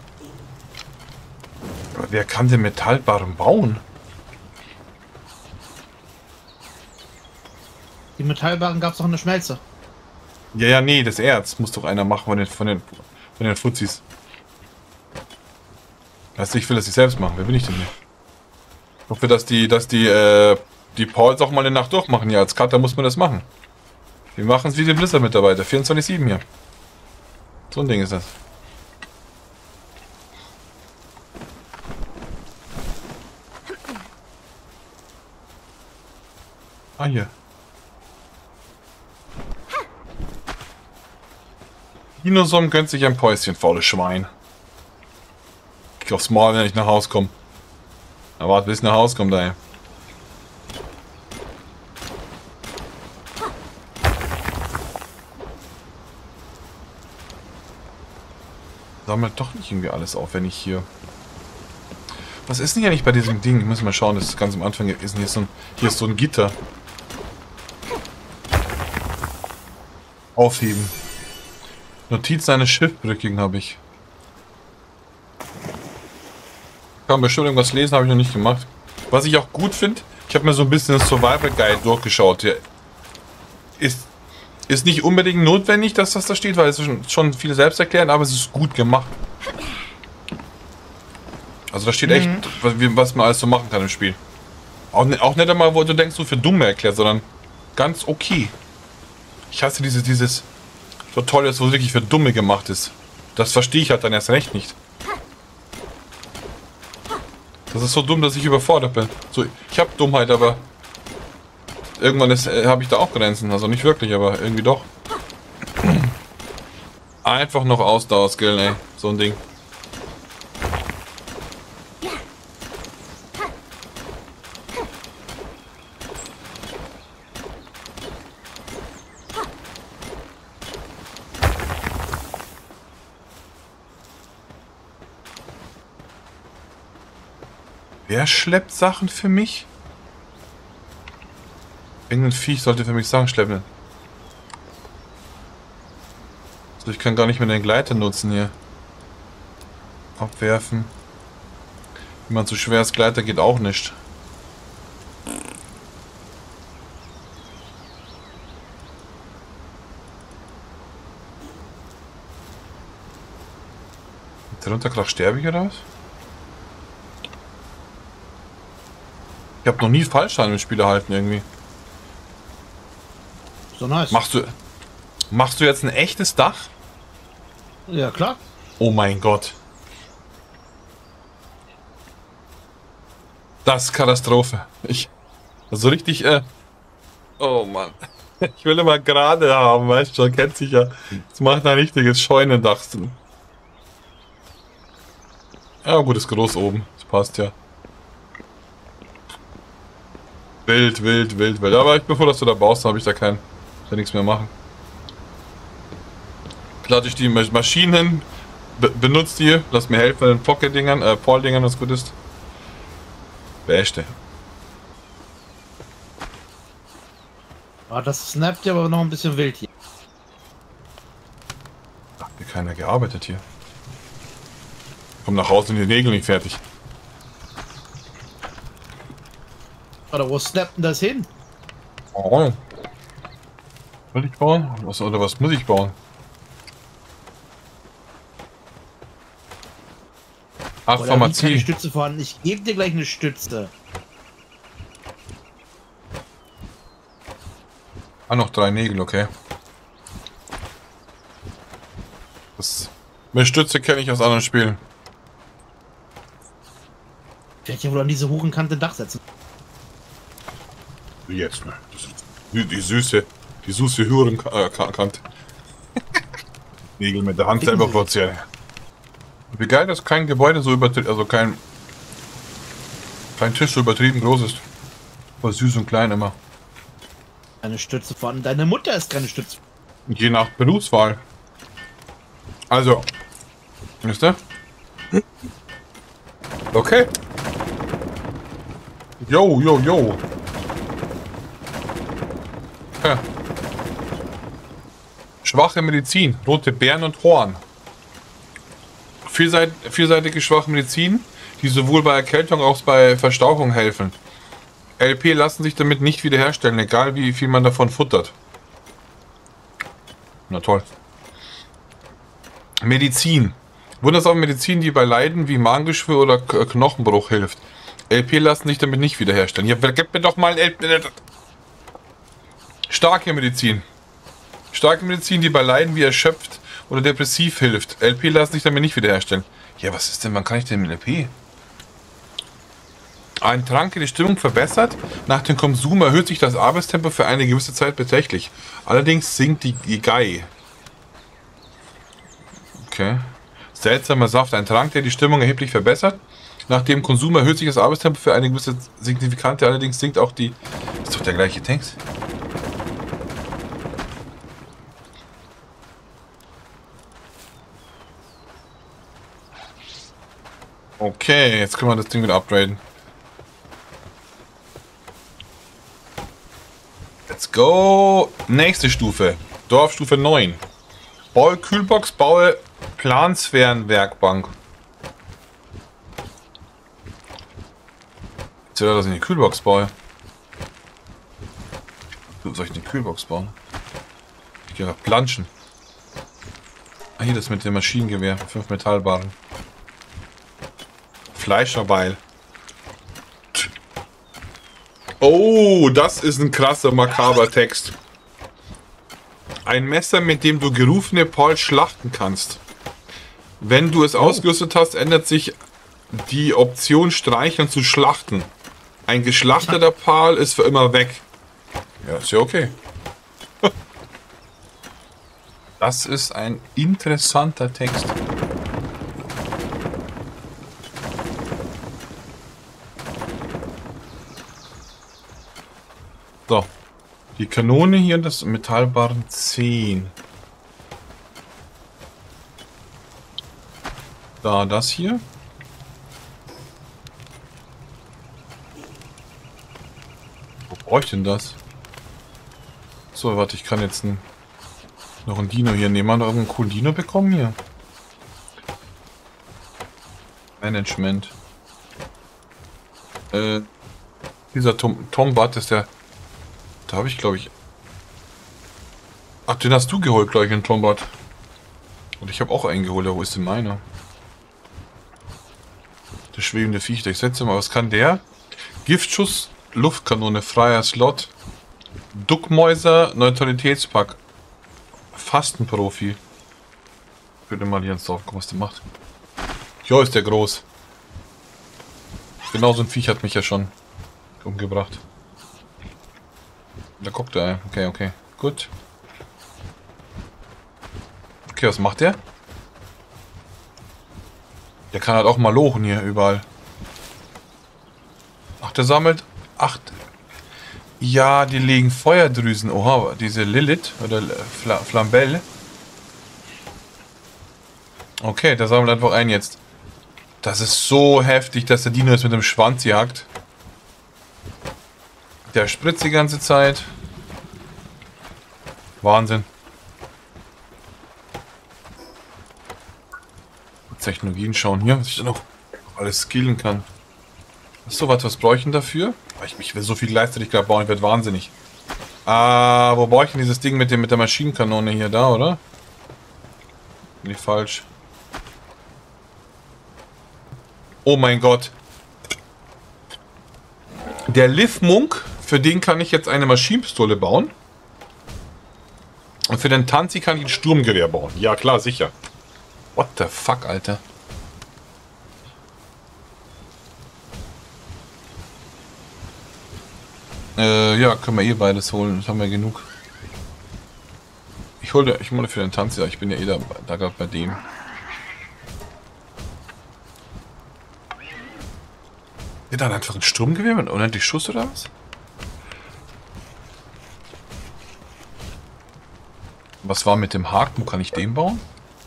Aber wer kann denn Metallbarren bauen? Die Metallbarren gab es doch in der Schmelze. Ja, ja, nee, das Erz muss doch einer machen von den, von den, von den Fuzis. Weißt du, ich will das nicht selbst machen. Wer bin ich denn hier? Ich hoffe, dass die, dass die, äh, die Pauls auch mal eine Nacht durchmachen. Ja, als Cutter muss man das machen. Wir machen es wie die Blizzard-Mitarbeiter. vierundzwanzig sieben hier. So ein Ding ist das. Ah, hier. Dinosom gönnt sich ein Päuschen, faules Schwein. Ich aufs Maul, wenn ich nach Hause komme. Na, warte, bis ich nach Hause komme, da. Sammelt doch nicht irgendwie alles auf, wenn ich hier... Was ist denn hier nicht bei diesem Ding? Ich muss mal schauen, das ist ganz am Anfang. Ist hier, so ein, hier ist so ein Gitter. Aufheben. Notizen eines Schiffbrüchigen habe ich. Kann bestimmt irgendwas lesen, habe ich noch nicht gemacht. Was ich auch gut finde, ich habe mir so ein bisschen das Survival Guide durchgeschaut. Der ist, ist nicht unbedingt notwendig, dass das da steht, weil es ist schon, schon viel selbst erklärt, aber es ist gut gemacht. Also da steht echt, mhm. was, was man alles so machen kann im Spiel. Auch, auch nicht einmal, wo du denkst, so für Dumme erklärt, sondern ganz okay. Ich hasse dieses, dieses so Tolles, wo es wirklich für Dumme gemacht ist. Das verstehe ich halt dann erst recht nicht. Das ist so dumm, dass ich überfordert bin. So, ich habe Dummheit, aber irgendwann äh, habe ich da auch Grenzen. Also nicht wirklich, aber irgendwie doch. Einfach noch Ausdauer-Skill, ey. So ein Ding. Wer schleppt Sachen für mich? Irgendein Viech sollte für mich Sachen schleppen. Also ich kann gar nicht mehr den Gleiter nutzen hier. Abwerfen. Wenn man zu schwer ist, Gleiter geht auch nicht. Darunter gerade sterbe ich oder was? Ich habe noch nie Fallschaden im Spiel erhalten irgendwie. So nice. Machst du, machst du jetzt ein echtes Dach? Ja, klar. Oh mein Gott. Das ist Katastrophe. Ich, also richtig, äh, oh Mann. Ich will immer gerade haben, weißt du, kennt sich ja. Das macht ein richtiges Scheunendach. Ja gut, ist groß oben. Das passt ja. Wild, wild, wild, wild. Aber ich bevor dass du da baust, habe ich da kein, da nichts mehr machen. Lade ich die Maschinen, be benutzt die, lass mir helfen bei den Pocket-Dingern, äh, Paul-Dingern, was gut ist. Beste. Ah, das snappt ja aber noch ein bisschen wild hier. Hat mir keiner gearbeitet hier. Komm nach Hause und die Nägel nicht fertig. Oder wo snappt denn das hin? Oh. Will ich bauen? Was, oder was muss ich bauen? Ach, oder Pharmazie. Keine Stütze vorhanden. Ich gebe dir gleich eine Stütze. Ah, noch drei Nägel, okay. Das mit Stütze kenne ich aus anderen Spielen. Ich werde ja wohl an diese Hurenkante Dach setzen. Jetzt, ne? Die, die süße, die süße Hurenkante. Nägel mit der Hand selber produzieren. Wie geil, dass kein Gebäude so übertrieben, also kein, kein Tisch so übertrieben groß ist. Voll süß und klein immer. Eine Stütze vorhanden. Deine Mutter ist keine Stütze. Je nach Berufswahl. Also, wisst ihr? Okay. Jo, jo, jo. Ja. Schwache Medizin, rote Beeren und Horn. Vielseit, vielseitige schwache Medizin, die sowohl bei Erkältung als auch bei Verstauchung helfen. L P lassen sich damit nicht wiederherstellen, egal wie viel man davon futtert. Na toll. Medizin. Wundersame Medizin, die bei Leiden wie Magengeschwür oder K Knochenbruch hilft. L P lassen sich damit nicht wiederherstellen. Ja, gib mir doch mal ein L P. Starke Medizin. Starke Medizin, die bei Leiden wie erschöpft oder depressiv hilft. L P lassen sich damit nicht wiederherstellen. Ja, was ist denn, wann kann ich denn mit L P? Ein Trank, der die Stimmung verbessert. Nach dem Konsum erhöht sich das Arbeitstempo für eine gewisse Zeit beträchtlich. Allerdings sinkt die, die G A I. Okay. Seltsamer Saft. Ein Trank, der die Stimmung erheblich verbessert. Nach dem Konsum erhöht sich das Arbeitstempo für eine gewisse signifikante. Allerdings sinkt auch die... Ist doch der gleiche Text. Okay, jetzt können wir das Ding wieder upgraden. Let's go! Nächste Stufe. Dorfstufe neun. Baue Kühlbox, baue Plansphärenwerkbank. Jetzt will er, dass ich eine Kühlbox baue. Wo soll ich eine Kühlbox bauen? Ich gehe einfach planschen. Ah, hier das mit dem Maschinengewehr. Fünf Metallbarren. Fleischerbeil. Oh, das ist ein krasser, makaber Text. Ein Messer, mit dem du gerufene Paul schlachten kannst. Wenn du es ausgerüstet hast, ändert sich die Option Streicheln zu Schlachten. Ein geschlachteter Pal ist für immer weg. Ja, ist ja okay. Das ist ein interessanter Text. So, die Kanone hier, das Metallbarren zehn. Da, das hier. Wo brauche ich denn das? So, warte, ich kann jetzt ein, noch ein Dino hier nehmen. Haben wir noch irgendeinen coolen Dino bekommen hier? Management. Äh, dieser Tom, Tombat ist der... Da habe ich, glaube ich... Ach, den hast du geholt, glaube ich, den Tombat. Und ich habe auch einen geholt. Wo ist denn meiner? Der schwebende Viech. Ich setze mal, was kann der? Giftschuss, Luftkanone, freier Slot, Duckmäuser, Neutralitätspack. Fastenprofi. Ich würde mal hier ins Dorf gucken, was der macht. Jo, ist der groß. Genau so ein Viech hat mich ja schon umgebracht. Da guckt er. Okay, okay. Gut. Okay, was macht der? Der kann halt auch mal lochen hier überall. Ach, der sammelt... Ach... Ja, die legen Feuerdrüsen. Oha, diese Lilith oder Fla Flambelle. Okay, der sammelt einfach ein jetzt. Das ist so heftig, dass der Dino jetzt mit dem Schwanz jagt. Der spritzt die ganze Zeit. Wahnsinn. Technologien schauen hier, was ich da noch alles skillen kann. So, was, was brauche ich denn dafür? Ich, ich will so viel gleichzeitig gerade bauen, ich werde wahnsinnig. Ah, wo brauche ich denn dieses Ding mit, dem, mit der Maschinenkanone hier? Da, oder? Nicht falsch. Oh mein Gott. Der Liv-Munk, für den kann ich jetzt eine Maschinenpistole bauen. Und für den Tanzi kann ich ein Sturmgewehr bauen. Ja, klar, sicher. What the fuck, Alter? Äh, ja, können wir eh beides holen. Das haben wir genug. Ich hole, ich hole für den Tanzi, ich bin ja eh da, da gerade bei dem. Ja, dann einfach ein Sturmgewehr mit unendlich Schuss oder was? Was war mit dem Haken? Wo kann ich den bauen?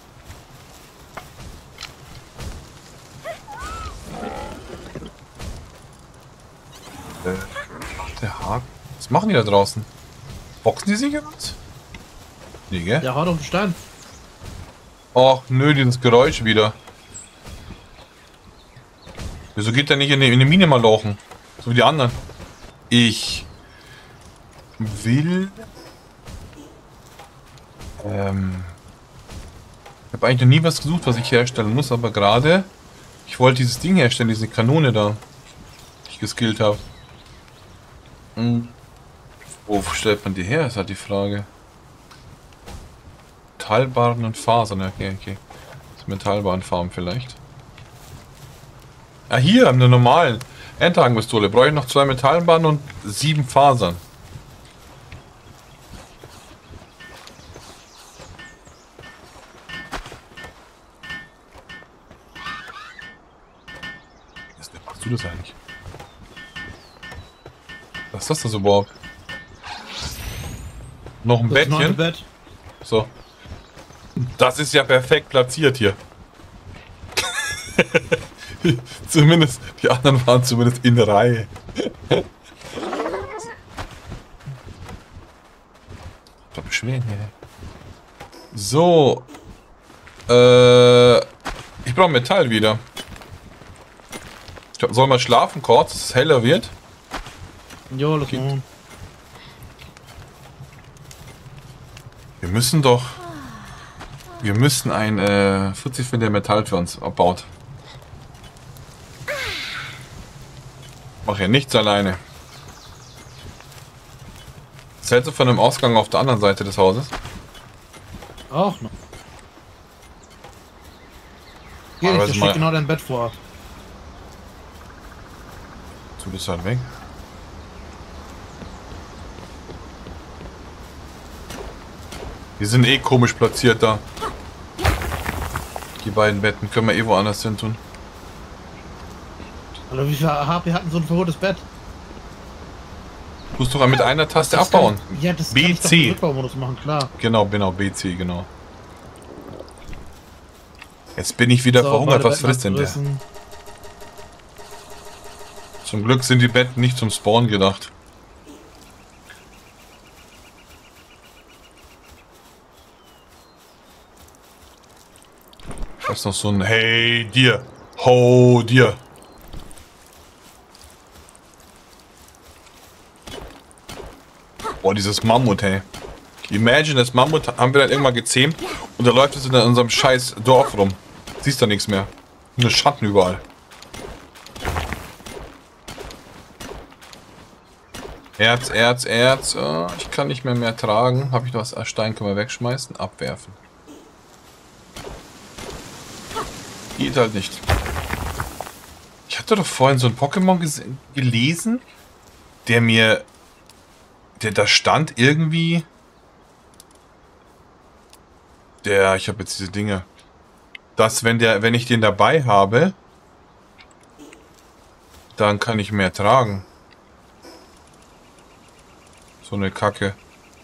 Äh, der Haken. Was machen die da draußen? Boxen die sich jetzt? Nee, gell? Der haut auf den Stein. Och, nö, dieses Geräusch wieder. Wieso geht der nicht in die, in die Mine mal laufen? So wie die anderen. Ich will... Ähm... Ich habe eigentlich noch nie was gesucht, was ich herstellen muss, aber gerade... Ich wollte dieses Ding herstellen, diese Kanone da. Die ich geskillt habe. Hm. Wo stellt man die her, ist halt die Frage. Metallbarren und Fasern, okay, okay. Das Metallbarrenfarm vielleicht. Ah, hier, eine normalen Endhakenpistole. Brauche ich noch zwei Metallbarren und sieben Fasern. Was machst du das eigentlich? Was ist das denn so überhaupt? Noch ein Das ist noch Bettchen? ein Bett. So. Das ist ja perfekt platziert hier. Zumindest, die anderen waren zumindest in der Reihe. Was beschweren hier? So. Äh, ich brauche Metall wieder. Ich soll mal schlafen kurz, dass es heller wird. Jo, lass mal. Wir müssen doch... Wir müssen ein äh, vierzig Pfund Metall für uns abbaut. Mach ja nichts alleine. Was hältst du von einem Ausgang auf der anderen Seite des Hauses? Auch noch. Hier, Aber da das steht mal- genau dein Bett vor. Du bist halt weg. Die sind eh komisch platziert da. Die beiden Betten können wir eh woanders hin tun. Alter, wie viel H P hatten so ein verrotes Bett? Du musst doch mit einer Taste Das kann abbauen. ich- Ja, das B, kann ich doch C. im Rückbaumodus machen, klar. Genau, genau, B C, genau. Jetzt bin ich wieder So, verhungert. beide Was frisst denn der? Betten abgerissen. Zum Glück sind die Betten nicht zum Spawn gedacht. Das ist noch so ein Hey dir, ho dir. Boah, dieses Mammut, hey. Imagine, das Mammut haben wir dann irgendwann gezähmt und da läuft es in unserem scheiß Dorf rum. Siehst da nichts mehr. Nur Schatten überall. Erz, Erz, Erz. Oh, ich kann nicht mehr mehr tragen. Habe ich noch was? Stein können wir wegschmeißen. Abwerfen. Geht halt nicht. Ich hatte doch vorhin so ein Pokémon gese- gelesen, der mir... Der da stand irgendwie... Der... Ich habe jetzt diese Dinge. Dass wenn der, wenn ich den dabei habe, dann kann ich mehr tragen. So eine Kacke.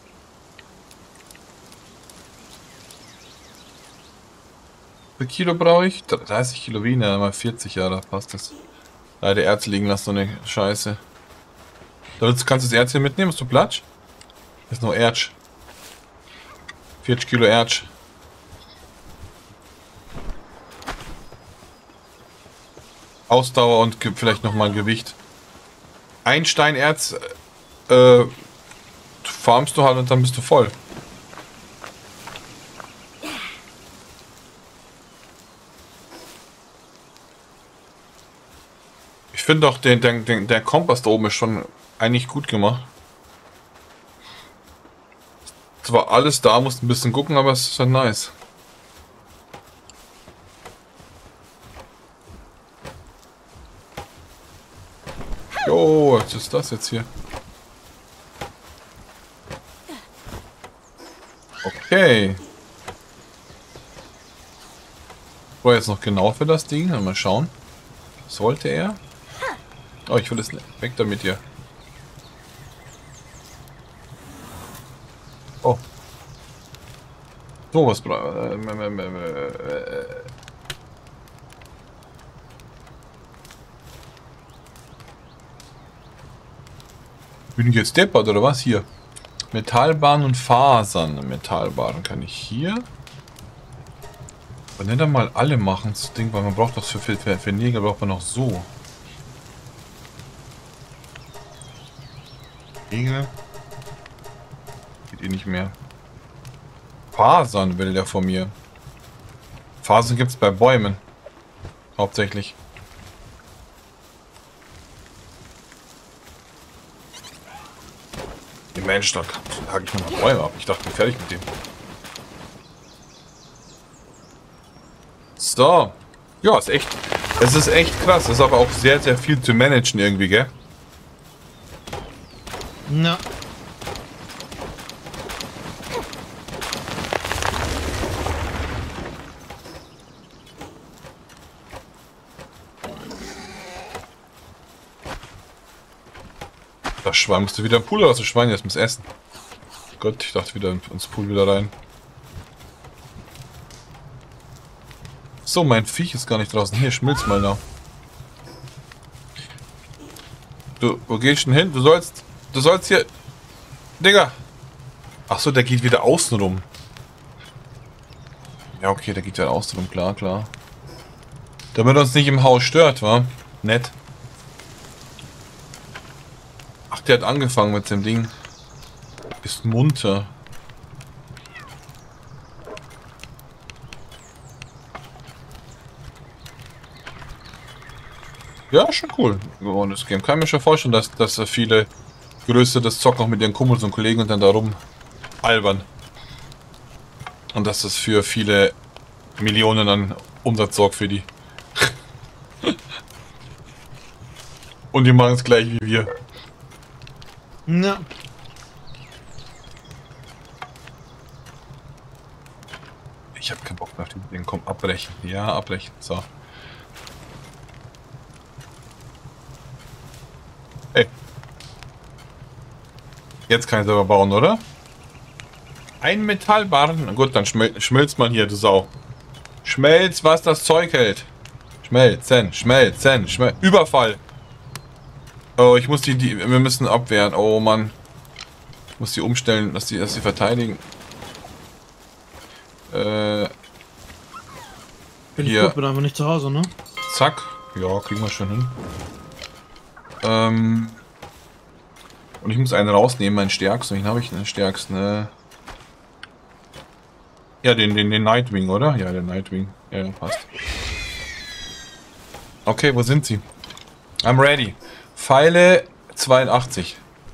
Wie viel Kilo brauche ich? dreißig Kilo Wiener, mal vierzig, ja, da passt das. Leider Erz liegen lassen, so eine Scheiße. Sonst kannst du das Erz hier mitnehmen, hast du Platz? Das ist nur Erz. vierzig Kilo Erz. Ausdauer und ge- vielleicht nochmal Gewicht. Ein Steinerz äh, farmst du halt und dann bist du voll. Ich finde doch, den, den, den, der Kompass da oben ist schon eigentlich gut gemacht. Zwar alles da, musst ein bisschen gucken, aber es ist halt nice. Jo, was ist das jetzt hier? Okay. War jetzt noch genau für das Ding. Mal schauen. Sollte er? Oh, ich will es nicht. Weg damit hier. Oh. So was bra- äh, Bin ich jetzt deppert oder was? Hier. Metallbahn und Fasern. Metallbahn kann ich hier. Aber nicht einmal alle machen das Ding, weil man braucht doch für, für, für Nägel braucht man noch so. Egel. Geht eh nicht mehr. Fasern will der von mir. Fasern gibt es bei Bäumen. Hauptsächlich. Die Mensch, da hake ich mal Bäume ab. Ich dachte, ich bin fertig mit dem. So. Ja, ist echt. Es ist echt krass. Es ist aber auch sehr, sehr viel zu managen irgendwie, gell? Na. Das Schwein musste wieder im Pool raus. Das Schwein jetzt muss essen. Gott, ich dachte wieder ins Pool wieder rein. So, mein Viech ist gar nicht draußen. Hier, schmilz mal da. Du, wo gehst du denn hin? Du sollst, du sollst hier... Digga! Achso, der geht wieder außen rum. Ja, okay, der geht wieder außen rum, klar, klar. Damit er uns nicht im Haus stört, wa? Nett. Ach, der hat angefangen mit dem Ding. Ist munter. Ja, schon cool geworden, das Game. Kann ich mir schon vorstellen, dass, dass viele Größe das zocken auch mit ihren Kumpels und Kollegen und dann darum albern. Und dass das für viele Millionen an Umsatz sorgt für die. Und die machen es gleich wie wir. Na. Ich habe keinen Bock mehr auf den Ding. Komm, abbrechen. Ja, abbrechen. So. Ey. Jetzt kann ich selber bauen, oder? Ein Metallbarren. Na gut, dann schmil schmilzt man hier, du Sau. Schmelz, was das Zeug hält. Schmelzen, schmelzen, schmelzen. Überfall. Oh, ich muss die, die, wir müssen abwehren. Oh Mann. Ich muss die umstellen, dass die, dass die verteidigen. Äh. Bin hier. ich gut, bin einfach nicht zu Hause, ne? Zack. Ja, kriegen wir schon hin. Ähm. Und ich muss einen rausnehmen, meinen stärksten. Wen habe ich den stärksten? Äh ja, den, den, den Nightwing, oder? Ja, den Nightwing. Ja, ja, passt. Okay, wo sind sie? I'm ready. Pfeile zweiundachtzig.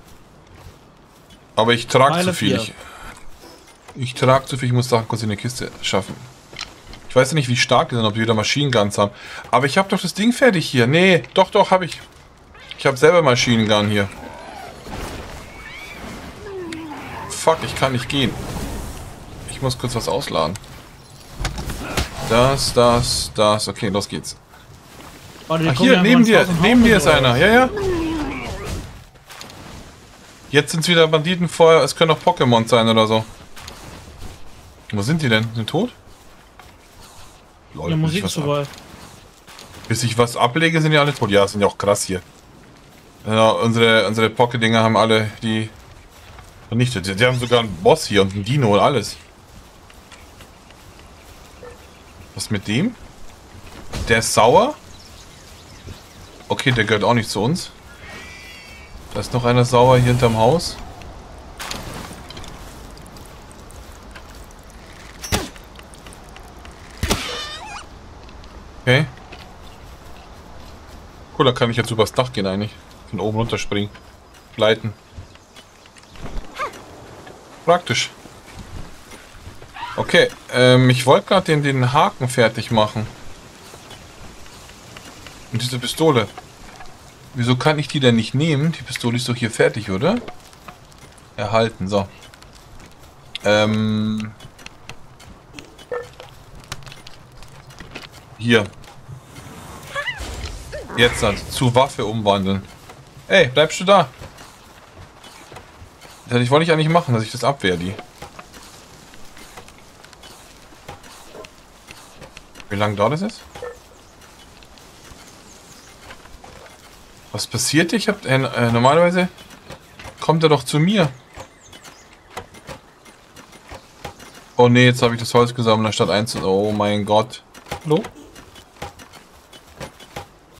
Aber ich trage zu viel. Ich, ich trage zu viel, ich muss da kurz in die Kiste schaffen. Ich weiß ja nicht, wie stark die sind, ob die wieder Machine Guns haben. Aber ich habe doch das Ding fertig hier. Nee, doch, doch, habe ich. Ich habe selber Machine Gun hier. Fuck, ich kann nicht gehen. Ich muss kurz was ausladen. Das, das, das. Okay, los geht's. Oh, Ach, hier, neben dir, neben dir ist einer. Ja, ja. Jetzt sind es wieder Banditen vorher. Es können auch Pokémon sein oder so. Wo sind die denn? Sind tot? Lol, ja, Musik ist vorbei. Bis ich was ablege, sind die alle tot. Ja, sind ja auch krass hier. Ja, unsere unsere Pocket-Dinger haben alle die vernichtet. Die, die haben sogar einen Boss hier und einen Dino und alles. Was mit dem? Der ist sauer. Okay, der gehört auch nicht zu uns. Da ist noch einer sauer hier hinterm Haus. Okay. Cool, da kann ich jetzt übers Dach gehen eigentlich. Von oben runterspringen. Gleiten. Praktisch. Okay, ähm, ich wollte gerade den, den Haken fertig machen. Und diese Pistole. Wieso kann ich die denn nicht nehmen? Die Pistole ist doch hier fertig, oder? Erhalten, so. Ähm. Hier. Jetzt halt zu Waffe umwandeln. Ey, bleibst du da? Das wollte ich eigentlich machen, dass ich das abwehre, die. Wie lange dauert das jetzt? Was passiert? Ich hab äh, äh, normalerweise kommt er doch zu mir. Oh ne, jetzt habe ich das Holz gesammelt, anstatt eins. Oh mein Gott. Hallo?